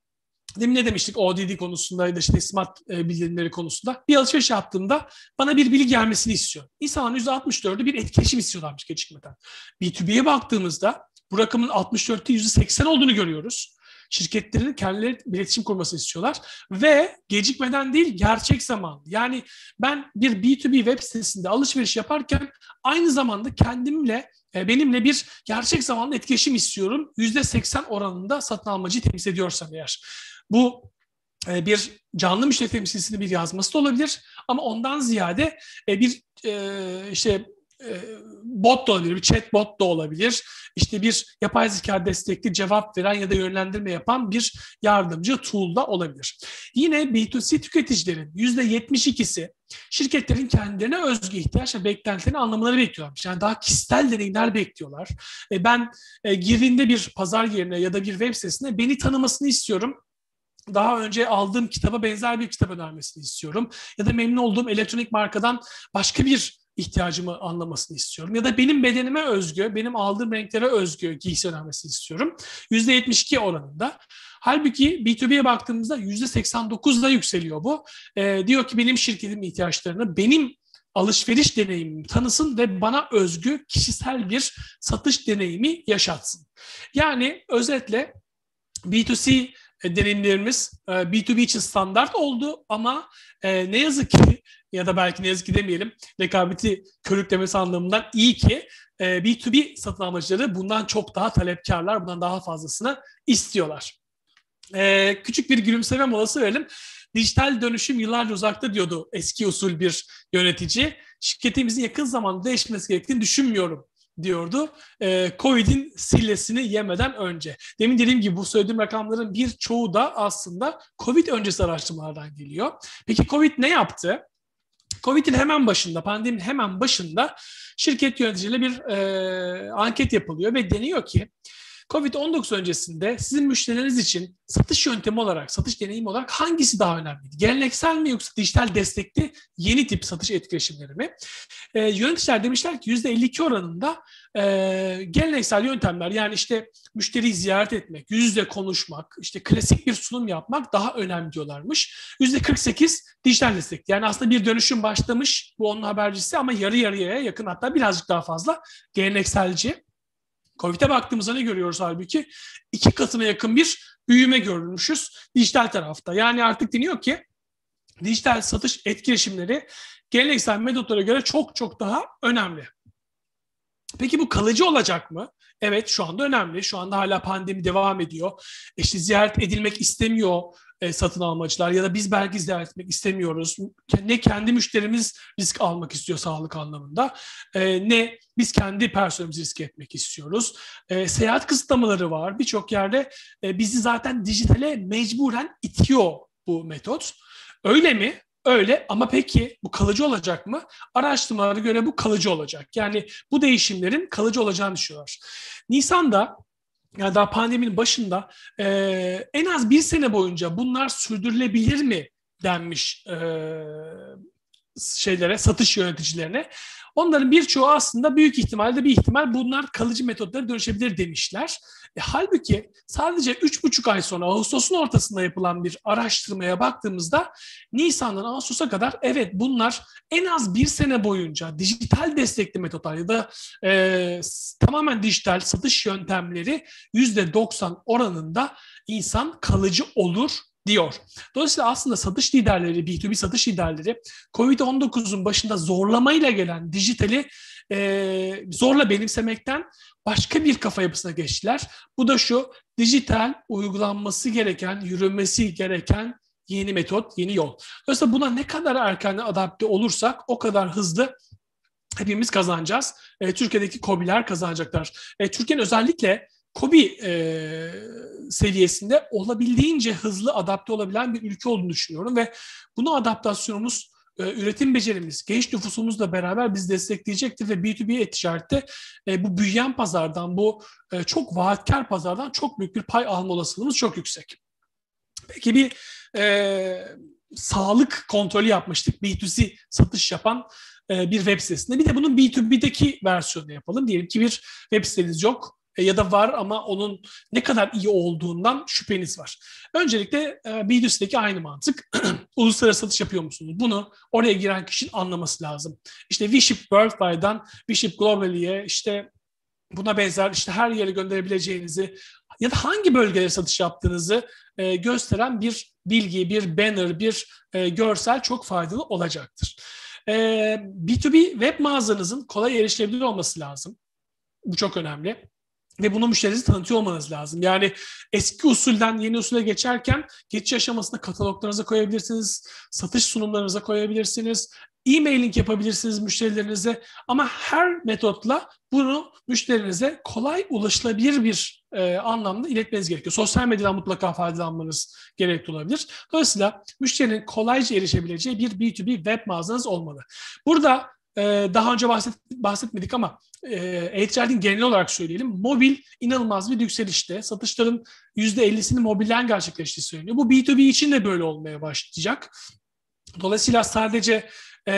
Demin ne demiştik O D D konusunda ya da işte teslimat e, bildirimleri konusunda. Bir alışveriş yaptığımda bana bir bilgi gelmesini istiyor. İnsanların yüzde altmış dördü bir etkileşim istiyorlarmış gecikmeden. B iki B'ye baktığımızda bu rakamın altmış dörtte yüzde seksen olduğunu görüyoruz. Şirketlerin kendileri iletişim kurmasını istiyorlar ve gecikmeden değil, gerçek zamanlı. Yani ben bir B iki B web sitesinde alışveriş yaparken aynı zamanda kendimle, benimle bir gerçek zamanlı etkileşim istiyorum. yüzde seksen oranında satın almacıyı temsil ediyorsam eğer. Bu bir canlı müşteri temsilcisinin bir yazması da olabilir ama ondan ziyade bir işte bot da olabilir, bir chatbot da olabilir. İşte bir yapay zeka destekli cevap veren ya da yönlendirme yapan bir yardımcı tool da olabilir. Yine B iki C tüketicilerin yüzde yetmiş ikisi şirketlerin kendilerine özgü ihtiyaç ve beklentilerini anlamaları bekliyorlarmış. Yani daha kişisel deneyimler bekliyorlar. Ben girdiğinde bir pazar yerine ya da bir web sitesine beni tanımasını istiyorum. Daha önce aldığım kitaba benzer bir kitap önermesini istiyorum. Ya da memnun olduğum elektronik markadan başka bir ihtiyacımı anlamasını istiyorum. Ya da benim bedenime özgü, benim aldığım renklere özgü giysi önermesini istiyorum. yüzde yetmiş iki oranında. Halbuki B iki B'ye baktığımızda yüzde seksen dokuzda yükseliyor bu. Ee, diyor ki benim şirketim ihtiyaçlarını, benim alışveriş deneyimimi tanısın ve bana özgü kişisel bir satış deneyimi yaşatsın. Yani özetle B iki C deneyimlerimiz B iki B için standart oldu ama ne yazık ki ya da belki ne yazık ki demeyelim, rekabeti körüklemesi anlamından iyi ki B iki B satın almacıları bundan çok daha talepkarlar, bundan daha fazlasını istiyorlar. Küçük bir gülümseme molası verelim. Dijital dönüşüm yıllarca uzakta diyordu eski usul bir yönetici. Şirketimizin yakın zamanda değişmesi gerektiğini düşünmüyorum diyordu. Covid'in sillesini yemeden önce. Demin dediğim gibi bu söylediğim rakamların birçoğu da aslında Covid öncesi araştırmalardan geliyor. Peki Covid ne yaptı? Covid'in hemen başında, pandeminin hemen başında şirket yöneticileriyle bir e, anket yapılıyor ve deniyor ki Covid on dokuz öncesinde sizin müşterileriniz için satış yöntemi olarak, satış deneyimi olarak hangisi daha önemliydi? Geleneksel mi yoksa dijital destekli yeni tip satış etkileşimleri mi? E, yöneticiler demişler ki yüzde elli iki oranında e, geleneksel yöntemler, yani işte müşteriyi ziyaret etmek, yüz yüze konuşmak, işte klasik bir sunum yapmak daha önemli diyorlarmış. yüzde kırk sekiz dijital destek. Yani aslında bir dönüşüm başlamış, bu onun habercisi, ama yarı yarıya yakın, hatta birazcık daha fazla gelenekselci. Covid'e baktığımızda ne görüyoruz halbuki? İki katına yakın bir büyüme görmüşüz dijital tarafta. Yani artık deniyor ki dijital satış etkileşimleri geleneksel metotlara göre çok çok daha önemli. Peki bu kalıcı olacak mı? Evet, şu anda önemli. Şu anda hala pandemi devam ediyor. İşte ziyaret edilmek istemiyor e, satın almacılar ya da biz belki ziyaret etmek istemiyoruz. Ne kendi müşterimiz risk almak istiyor sağlık anlamında, e, ne biz kendi personelimizi risk etmek istiyoruz. E, seyahat kısıtlamaları var. Birçok yerde e, bizi zaten dijitale mecburen itiyor bu metot. Öyle mi? Öyle, ama peki bu kalıcı olacak mı? Araştırmalara göre bu kalıcı olacak. Yani bu değişimlerin kalıcı olacağını düşünüyorlar. Nisan'da, yani daha pandeminin başında e, en az bir sene boyunca bunlar sürdürülebilir mi denmiş e, şeylere, satış yöneticilerine. Onların birçoğu aslında büyük ihtimalle bir ihtimal bunlar kalıcı metotlara dönüşebilir demişler. E, halbuki sadece üç buçuk ay sonra Ağustos'un ortasında yapılan bir araştırmaya baktığımızda Nisan'dan Ağustos'a kadar evet bunlar en az bir sene boyunca dijital destekli metotlar ya da e, tamamen dijital satış yöntemleri yüzde doksan oranında insan kalıcı olur diyor. Dolayısıyla aslında satış liderleri, B iki B satış liderleri kovid on dokuzun başında zorlamayla gelen dijitali e, zorla benimsemekten başka bir kafa yapısına geçtiler. Bu da şu: dijital uygulanması gereken, yürümesi gereken yeni metot, yeni yol. Dolayısıyla buna ne kadar erken adapte olursak o kadar hızlı hepimiz kazanacağız. E, Türkiye'deki KOBİ'ler kazanacaklar. E, Türkiye'nin özellikle KOBİ e, seviyesinde olabildiğince hızlı adapte olabilen bir ülke olduğunu düşünüyorum ve bunu adaptasyonumuz, e, üretim becerimiz, genç nüfusumuzla beraber bizi destekleyecektir ve B iki B e-ticarette e, bu büyüyen pazardan, bu e, çok vaatkar pazardan çok büyük bir pay alma olasılığımız çok yüksek. Peki bir e, sağlık kontrolü yapmıştık B iki C satış yapan e, bir web sitesinde. Bir de bunun B iki B'deki versiyonunu yapalım. Diyelim ki bir web siteniz yok ya da var ama onun ne kadar iyi olduğundan şüpheniz var. Öncelikle B iki C'deki aynı mantık. Uluslararası satış yapıyor musunuz? Bunu oraya giren kişinin anlaması lazım. İşte WeShip Worldwide'dan WeShip Global'ye, işte buna benzer işte her yere gönderebileceğinizi ya da hangi bölgelere satış yaptığınızı e, gösteren bir bilgi, bir banner, bir e, görsel çok faydalı olacaktır. E, B iki B web mağazanızın kolay erişilebilir olması lazım. Bu çok önemli. Ve bunu müşterinizi tanıtıyor olmanız lazım. Yani eski usulden yeni usule geçerken geçiş aşamasında kataloglarınıza koyabilirsiniz, satış sunumlarınıza koyabilirsiniz, e-mailing yapabilirsiniz müşterilerinize, ama her metotla bunu müşterinize kolay ulaşılabilir bir e, anlamda iletmeniz gerekiyor. Sosyal medyadan mutlaka faydalanmanız gerekli olabilir. Dolayısıyla müşterinin kolayca erişebileceği bir B iki B web mağazanız olmalı. Burada e, daha önce bahset, bahsetmedik ama e-ticaretin genel olarak söyleyelim. Mobil inanılmaz bir yükselişte. Satışların yüzde ellisini mobilden gerçekleştiği söyleniyor. Bu B iki B için de böyle olmaya başlayacak. Dolayısıyla sadece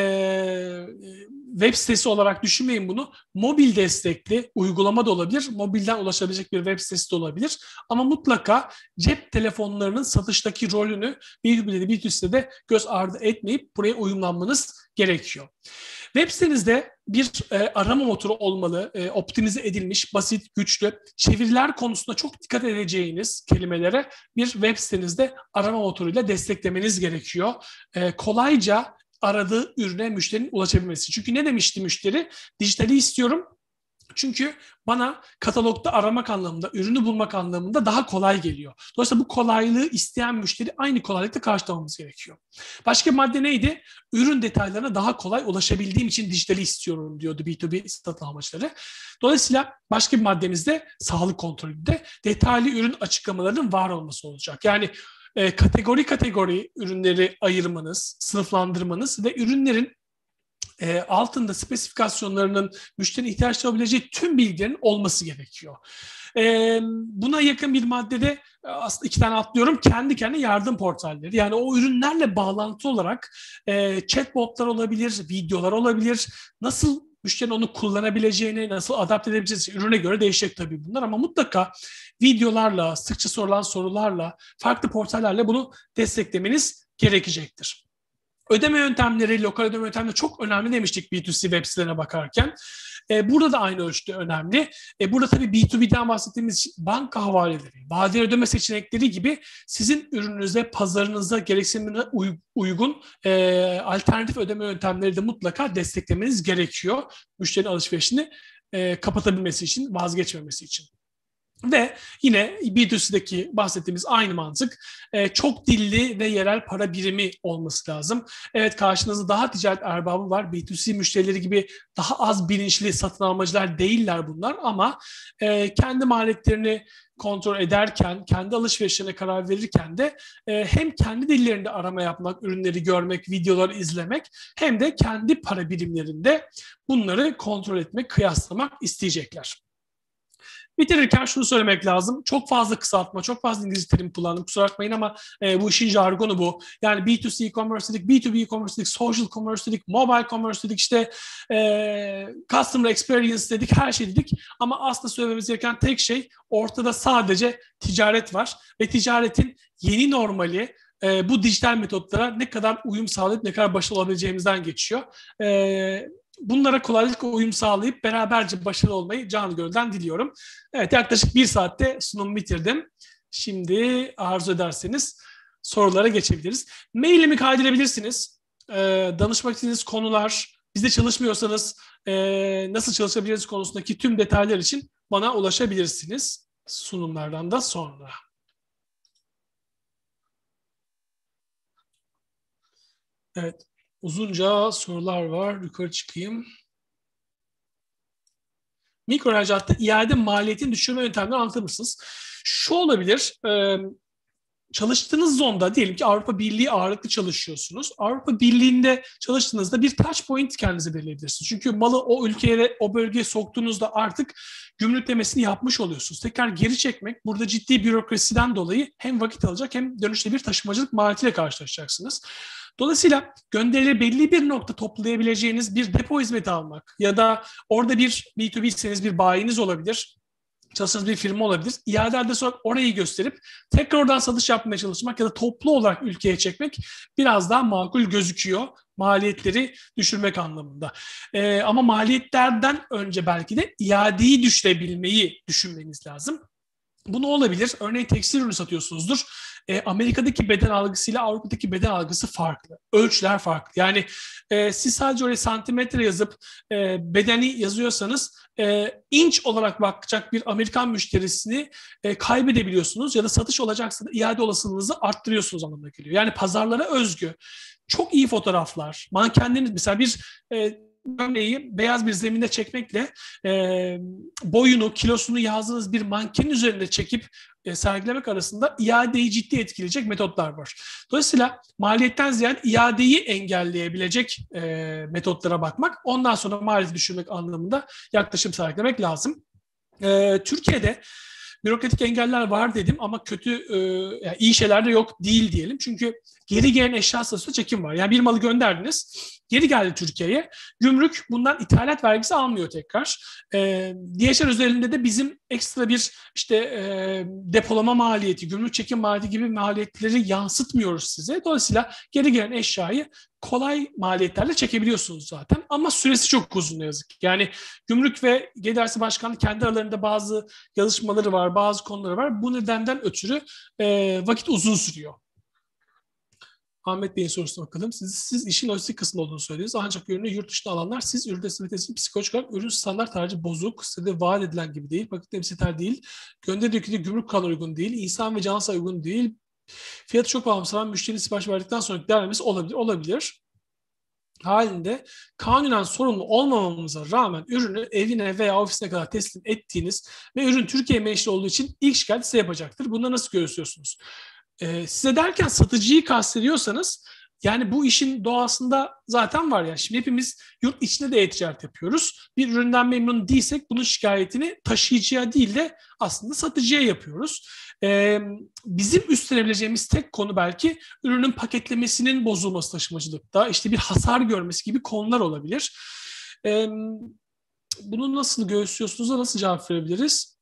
e, web sitesi olarak düşünmeyin bunu. Mobil destekli uygulama da olabilir. Mobilden ulaşabilecek bir web sitesi de olabilir. Ama mutlaka cep telefonlarının satıştaki rolünü B iki B'de, B iki C'de de göz ardı etmeyip buraya uyumlanmanız gerekiyor. Web sitenizde bir e, arama motoru olmalı, e, optimize edilmiş, basit, güçlü, çeviriler konusunda çok dikkat edeceğiniz kelimelere bir web sitenizde arama motoruyla desteklemeniz gerekiyor. E, kolayca aradığı ürüne müşterinin ulaşabilmesi. Çünkü ne demişti müşteri? Dijitali istiyorum. Çünkü bana katalogda aramak anlamında, ürünü bulmak anlamında daha kolay geliyor. Dolayısıyla bu kolaylığı isteyen müşteri aynı kolaylıkla karşılamamız gerekiyor. Başka bir madde neydi? Ürün detaylarına daha kolay ulaşabildiğim için dijitali istiyorum diyordu B iki B satın almacıları. Dolayısıyla başka bir maddemiz de sağlık kontrolünde detaylı ürün açıklamalarının var olması olacak. Yani e, kategori kategori ürünleri ayırmanız, sınıflandırmanız ve ürünlerin E, altında spesifikasyonlarının müşterinin ihtiyaç duyabileceği tüm bilgilerin olması gerekiyor. E, buna yakın bir maddede aslında iki tane atlıyorum. Kendi kendine yardım portalleri. Yani o ürünlerle bağlantı olarak e, chatbotlar olabilir, videolar olabilir. Nasıl müşterinin onu kullanabileceğini, nasıl adapte edebileceğini ürüne göre değişecek tabii bunlar, ama mutlaka videolarla, sıkça sorulan sorularla, farklı portallerle bunu desteklemeniz gerekecektir. Ödeme yöntemleri, lokal ödeme yöntemleri çok önemli demiştik B iki C web sitelerine bakarken. E, burada da aynı ölçüde önemli. E, burada tabii B iki B'den bahsettiğimiz banka havaleleri, vadeli ödeme seçenekleri gibi sizin ürününüze, pazarınıza, gereksinimine uy- uygun e, alternatif ödeme yöntemleri de mutlaka desteklemeniz gerekiyor müşterinin alışverişini e, kapatabilmesi için, vazgeçmemesi için. Ve yine B iki C'deki bahsettiğimiz aynı mantık, e, çok dilli ve yerel para birimi olması lazım. Evet, karşınızda daha ticaret erbabı var. B iki C müşterileri gibi daha az bilinçli satın almacılar değiller bunlar ama e, kendi maliyetlerini kontrol ederken, kendi alışverişine karar verirken de e, hem kendi dillerinde arama yapmak, ürünleri görmek, videoları izlemek hem de kendi para birimlerinde bunları kontrol etmek, kıyaslamak isteyecekler. Bitirirken şunu söylemek lazım. Çok fazla kısaltma, çok fazla İngilizce terim kullandım. Kusura bakmayın ama e, bu işin jargonu bu. Yani B iki C e-commerce dedik, B iki B e-commerce dedik, social commerce dedik, mobile commerce dedik, işte e, customer experience dedik, her şey dedik. Ama aslında söylememiz gereken tek şey, ortada sadece ticaret var. Ve ticaretin yeni normali e, bu dijital metotlara ne kadar uyum sağlayıp ne kadar başarılı olabileceğimizden geçiyor. E, Bunlara kolaylıkla uyum sağlayıp beraberce başarılı olmayı canı gönülden diliyorum. Evet, yaklaşık bir saatte sunumu bitirdim. Şimdi arzu ederseniz sorulara geçebiliriz. Mailimi kaydırabilirsiniz. Ee, danışmak istediğiniz konular, bizde çalışmıyorsanız e, nasıl çalışabileceğiniz konusundaki tüm detaylar için bana ulaşabilirsiniz sunumlardan da sonra. Evet. Uzunca sorular var. Yukarı çıkayım. Mikro ihracatta iade maliyetini düşürme yöntemlerini anlatır mısınız? Şu olabilir. E, çalıştığınız zonda diyelim ki Avrupa Birliği ağırlıklı çalışıyorsunuz. Avrupa Birliği'nde çalıştığınızda bir touch point kendinize belirleyebilirsiniz. Çünkü malı o ülkeye, o bölgeye soktuğunuzda artık gümrüklemesini yapmış oluyorsunuz. Tekrar geri çekmek burada ciddi bürokrasiden dolayı hem vakit alacak hem dönüşte bir taşımacılık maliyetiyle karşılaşacaksınız. Dolayısıyla gönderileri belli bir nokta toplayabileceğiniz bir depo hizmeti almak ya da orada bir B iki B'seniz bir bayiniz olabilir, çalıştığınız bir firma olabilir. İade adresi olarak orayı gösterip tekrar oradan satış yapmaya çalışmak ya da toplu olarak ülkeye çekmek biraz daha makul gözüküyor. Maliyetleri düşürmek anlamında. Ee, ama maliyetlerden önce belki de iadeyi düşürebilmeyi düşünmeniz lazım. Bu ne olabilir? Örneğin tekstil ürünü satıyorsunuzdur. E, Amerika'daki beden algısıyla Avrupa'daki beden algısı farklı. Ölçüler farklı. Yani e, siz sadece oraya santimetre yazıp e, bedeni yazıyorsanız e, inç olarak bakacak bir Amerikan müşterisini e, kaybedebiliyorsunuz ya da satış olacaksa da iade olasılığınızı arttırıyorsunuz anlamına geliyor. Yani pazarlara özgü çok iyi fotoğraflar, mankenleriniz mesela bir e, örneği beyaz bir zeminde çekmekle e, boyunu, kilosunu yazdığınız bir mankenin üzerinde çekip e, sergilemek arasında iadeyi ciddi etkileyecek metotlar var. Dolayısıyla maliyetten ziyade iadeyi engelleyebilecek e, metotlara bakmak, ondan sonra maliyeti düşürmek anlamında yaklaşım sergilemek lazım. E, Türkiye'de bürokratik engeller var dedim ama kötü, e, yani iyi şeyler de yok değil diyelim. Çünkü geri gelen eşya statüsü çekim var. Yani bir malı gönderdiniz, geri geldi Türkiye'ye. Gümrük bundan ithalat vergisi almıyor tekrar. E, D H L özelinde de bizim ekstra bir işte e, depolama maliyeti, gümrük çekim maliyeti gibi maliyetleri yansıtmıyoruz size. Dolayısıyla geri gelen eşyayı kolay maliyetlerle çekebiliyorsunuz zaten. Ama süresi çok uzun ne yazık. Yani Gümrük ve G Başkanlığı kendi aralarında bazı yazışmaları var, bazı konuları var. Bu nedenden ötürü e, vakit uzun sürüyor. Ahmet Bey'in sorusuna bakalım. Siz, siz işin lojistik kısmı olduğunu söylediniz. Ancak ürünü yurt dışına alanlar, siz ürün teslim psikolojik olarak ürün standart harcı bozuk, size vaat edilen gibi değil, vakit temsilciler değil, gönderi dökülü gümrük kuralına uygun değil, insan ve canlı sağlığa uygun değil, fiyatı çok pahalı, müşterinin sipariş verdikten sonra değerlemesi olabilir. olabilir. Halinde kanunen sorumlu olmamamıza rağmen ürünü evine veya ofisine kadar teslim ettiğiniz ve ürün Türkiye menşeli olduğu için ilk şikayet size yapacaktır. Bunu nasıl göğüslüyorsunuz? Ee, size derken satıcıyı kastediyorsanız yani bu işin doğasında zaten var ya. Yani. Şimdi hepimiz yurt içinde de e-ticaret yapıyoruz. Bir üründen memnun değilsek bunun şikayetini taşıyıcıya değil de aslında satıcıya yapıyoruz. Ee, bizim üstlenebileceğimiz tek konu belki ürünün paketlemesinin bozulması taşımacılıkta, işte bir hasar görmesi gibi konular olabilir. Ee, bunu nasıl göğüslüyorsunuz da nasıl cevap verebiliriz?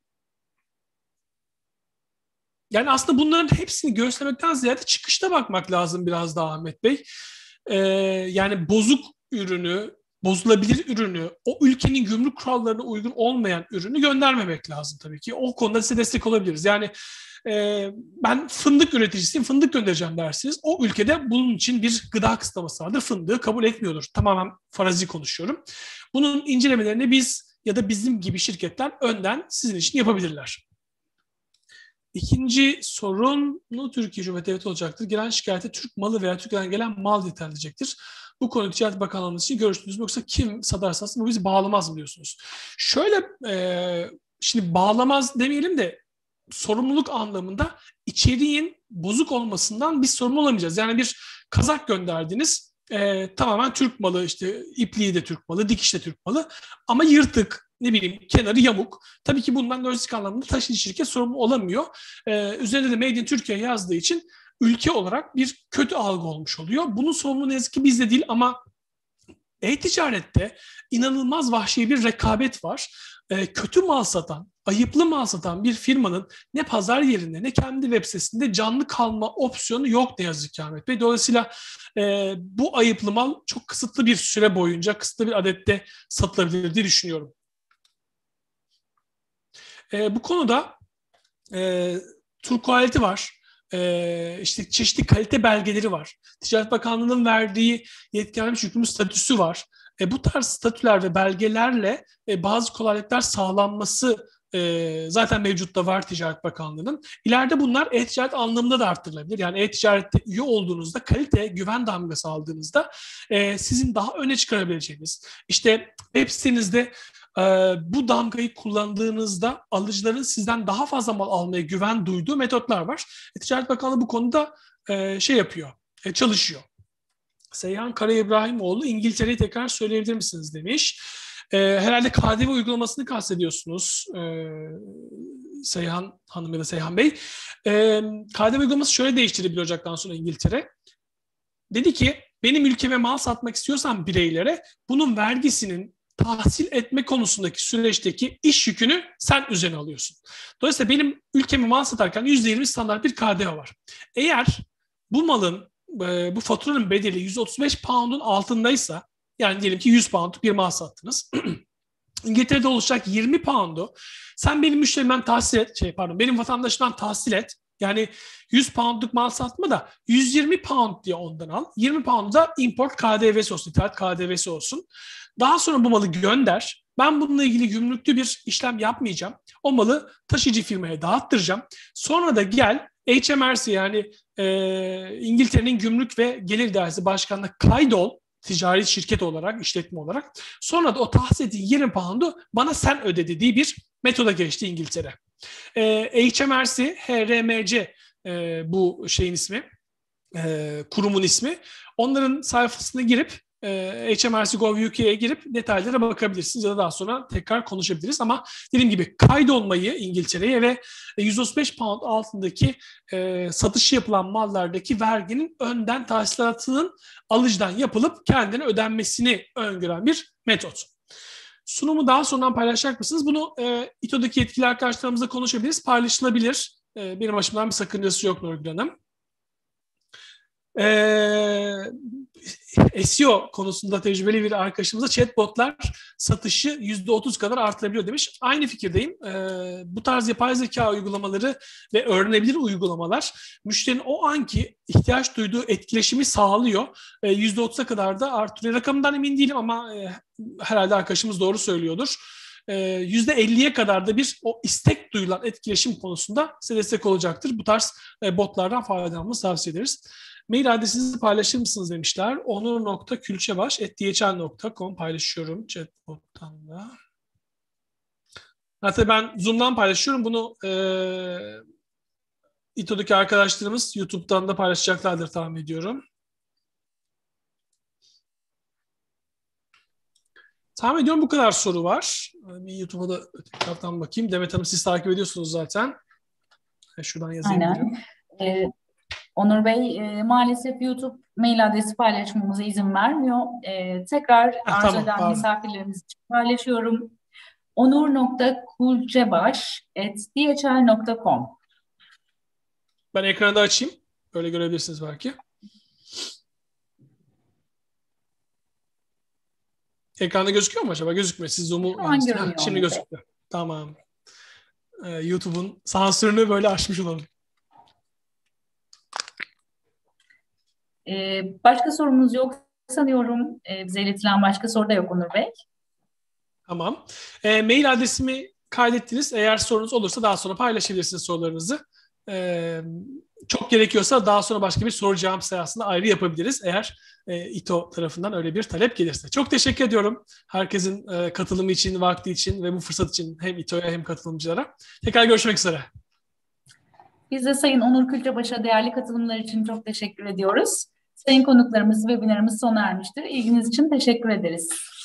Yani aslında bunların hepsini göğüslemekten ziyade çıkışta bakmak lazım biraz daha Ahmet Bey. Ee, yani bozuk ürünü, bozulabilir ürünü, o ülkenin gümrük kurallarına uygun olmayan ürünü göndermemek lazım tabii ki. O konuda size destek olabiliriz. Yani e, ben fındık üreticisiyim, fındık göndereceğim dersiniz. O ülkede bunun için bir gıda kısıtlaması vardır. Fındığı kabul etmiyordur. Tamamen farazi konuşuyorum. Bunun incelemelerini biz ya da bizim gibi şirketler önden sizin için yapabilirler. İkinci sorunu Türkiye Cumhuriyeti Devleti olacaktır. Gelen şikayete Türk malı veya Türkiye'den gelen mal yeterliecektir. Bu konuda Ticaret Bakanlığımız için görüştünüz mü? Yoksa kim satarsa bu bizi bağlamaz mı diyorsunuz? Şöyle, e, şimdi bağlamaz demeyelim de sorumluluk anlamında içeriğin bozuk olmasından biz sorumlu olamayacağız. Yani bir kazak gönderdiniz, e, tamamen Türk malı, işte ipliği de Türk malı, dikiş de Türk malı ama yırtık, ne bileyim kenarı yamuk. Tabii ki bundan lojistik anlamda taşıyıcı şirket sorumlu olamıyor. Ee, üzerinde de Made in Türkiye yazdığı için ülke olarak bir kötü algı olmuş oluyor. Bunun sorumluluğu ne yazık ki bizde değil ama e-ticarette inanılmaz vahşi bir rekabet var. Ee, kötü mal satan, ayıplı mal satan bir firmanın ne pazar yerinde ne kendi web sitesinde canlı kalma opsiyonu yok ne yazık ki Ahmet Bey. Dolayısıyla e, bu ayıplı mal çok kısıtlı bir süre boyunca, kısıtlı bir adette satılabilir diye düşünüyorum. E, bu konuda e, Turkualiti var. E, işte çeşitli kalite belgeleri var. Ticaret Bakanlığı'nın verdiği yetkilenmiş yükümlü statüsü var. E, bu tarz statüler ve belgelerle e, bazı kolaylıklar sağlanması e, zaten mevcutta var Ticaret Bakanlığı'nın. İleride bunlar e-ticaret anlamında da arttırılabilir. Yani e-ticarette üye olduğunuzda, kalite, güven damgası aldığınızda e, sizin daha öne çıkarabileceğiniz, işte web sitenizde Ee, bu damgayı kullandığınızda alıcıların sizden daha fazla mal almaya güven duyduğu metotlar var. E, Ticaret Bakanlığı bu konuda e, şey yapıyor, e, çalışıyor. Seyhan Kara İbrahimoğlu, İngiltere'yi tekrar söyleyebilir misiniz demiş. E, herhalde K D V uygulamasını kastediyorsunuz e, Seyhan Hanım ya da Seyhan Bey. E, K D V uygulaması şöyle değiştirdi bir Ocak'tan sonra İngiltere. Dedi ki benim ülkeme mal satmak istiyorsan bireylere bunun vergisinin tahsil etme konusundaki süreçteki iş yükünü sen üzerine alıyorsun. Dolayısıyla benim ülkeme mal satarken yüzde yirmi standart bir K D V var. Eğer bu malın, bu faturanın bedeli yüz otuz beş pound'un altındaysa, yani diyelim ki yüz pound bir mal sattınız. İngiltere'de olacak yirmi pound'u sen benim müşterimden tahsil et, şey pardon benim vatandaşımdan tahsil et. Yani yüz poundluk mal satma da yüz yirmi pound diye ondan al. yirmi pound da import K D V'si olsun, ithalat K D V'si olsun. Daha sonra bu malı gönder. Ben bununla ilgili gümrüklü bir işlem yapmayacağım. O malı taşıyıcı firmaya dağıttıracağım. Sonra da gel H M R C, yani e, İngiltere'nin Gümrük ve Gelir Dairesi Başkanı'na kaydol ticari şirket olarak, işletme olarak. Sonra da o tahsis ettiğin yirmi pound'u bana sen öde dediği bir metoda geçti İngiltere. E, H M R C, H R M C e, bu şeyin ismi, e, kurumun ismi. Onların sayfasına girip e, H M R C nokta gov nokta U K'ye girip detaylara bakabilirsiniz ya da daha sonra tekrar konuşabiliriz. Ama dediğim gibi kaydolmayı İngiltere'ye ve yüz otuz beş pound altındaki e, satışı yapılan mallardaki verginin önden tahsilatının alıcıdan yapılıp kendine ödenmesini öngören bir metot. Sunumu daha sonradan paylaşacak mısınız? Bunu e, İTO'daki yetkili arkadaşlarımızla konuşabiliriz. Paylaşılabilir. E, benim açımdan bir sakıncası yok Nurgül Hanım. E, S E O konusunda tecrübeli bir arkadaşımıza chatbotlar satışı yüzde otuz kadar artırabiliyor demiş. Aynı fikirdeyim. E, bu tarz yapay zeka uygulamaları ve öğrenebilir uygulamalar müşterinin o anki ihtiyaç duyduğu etkileşimi sağlıyor. E, yüzde otuza kadar da artırıyor. Rakamından emin değilim ama e, herhalde arkadaşımız doğru söylüyordur. yüzde elliye kadar da bir o istek duyulan etkileşim konusunda size destek olacaktır. Bu tarz e, botlardan faydalanmanızı tavsiye ederiz. Mail adresinizi paylaşır mısınız demişler. onur nokta külçebaş at d h l nokta com paylaşıyorum chatbot'tan da. Hatta ben Zoom'dan paylaşıyorum. Bunu e, İTO'daki arkadaşlarımız YouTube'dan da paylaşacaklardır tahmin ediyorum. Tahmin ediyorum bu kadar soru var. Bir YouTube'a da öteki taraftan bakayım. Demet Hanım siz takip ediyorsunuz zaten. Şuradan yazayım. Aynen. Ee, Onur Bey, e, maalesef YouTube mail adresi paylaşmamıza izin vermiyor. E, tekrar Ha, arz tamam, eden pardon. misafirlerimiz için paylaşıyorum. onur nokta kulcebaş at d h l nokta com. Ben ekranda açayım. Böyle görebilirsiniz belki. Ekranda gözüküyor mu acaba? Gözükmüyor. Siz Zoom'u... Şu an görünüyor. Şimdi gözüküyor. Tamam. Ee, YouTube'un sansürünü böyle aşmış olalım. Ee, başka sorumuz yok sanıyorum. Ee, bize iletilen başka soru da yok Onur Bey. Tamam. E, mail adresimi kaydettiniz. Eğer sorunuz olursa daha sonra paylaşabilirsiniz sorularınızı. E, çok gerekiyorsa daha sonra başka bir soru cevap seansında ayrı yapabiliriz. Eğer e, İTO tarafından öyle bir talep gelirse. Çok teşekkür ediyorum herkesin e, katılımı için, vakti için ve bu fırsat için hem İTO'ya hem katılımcılara. Tekrar görüşmek üzere. Biz de Sayın Onur Külçebaş'a değerli katılımlar için çok teşekkür ediyoruz. Sayın konuklarımız, webinarımız sona ermiştir. İlginiz için teşekkür ederiz.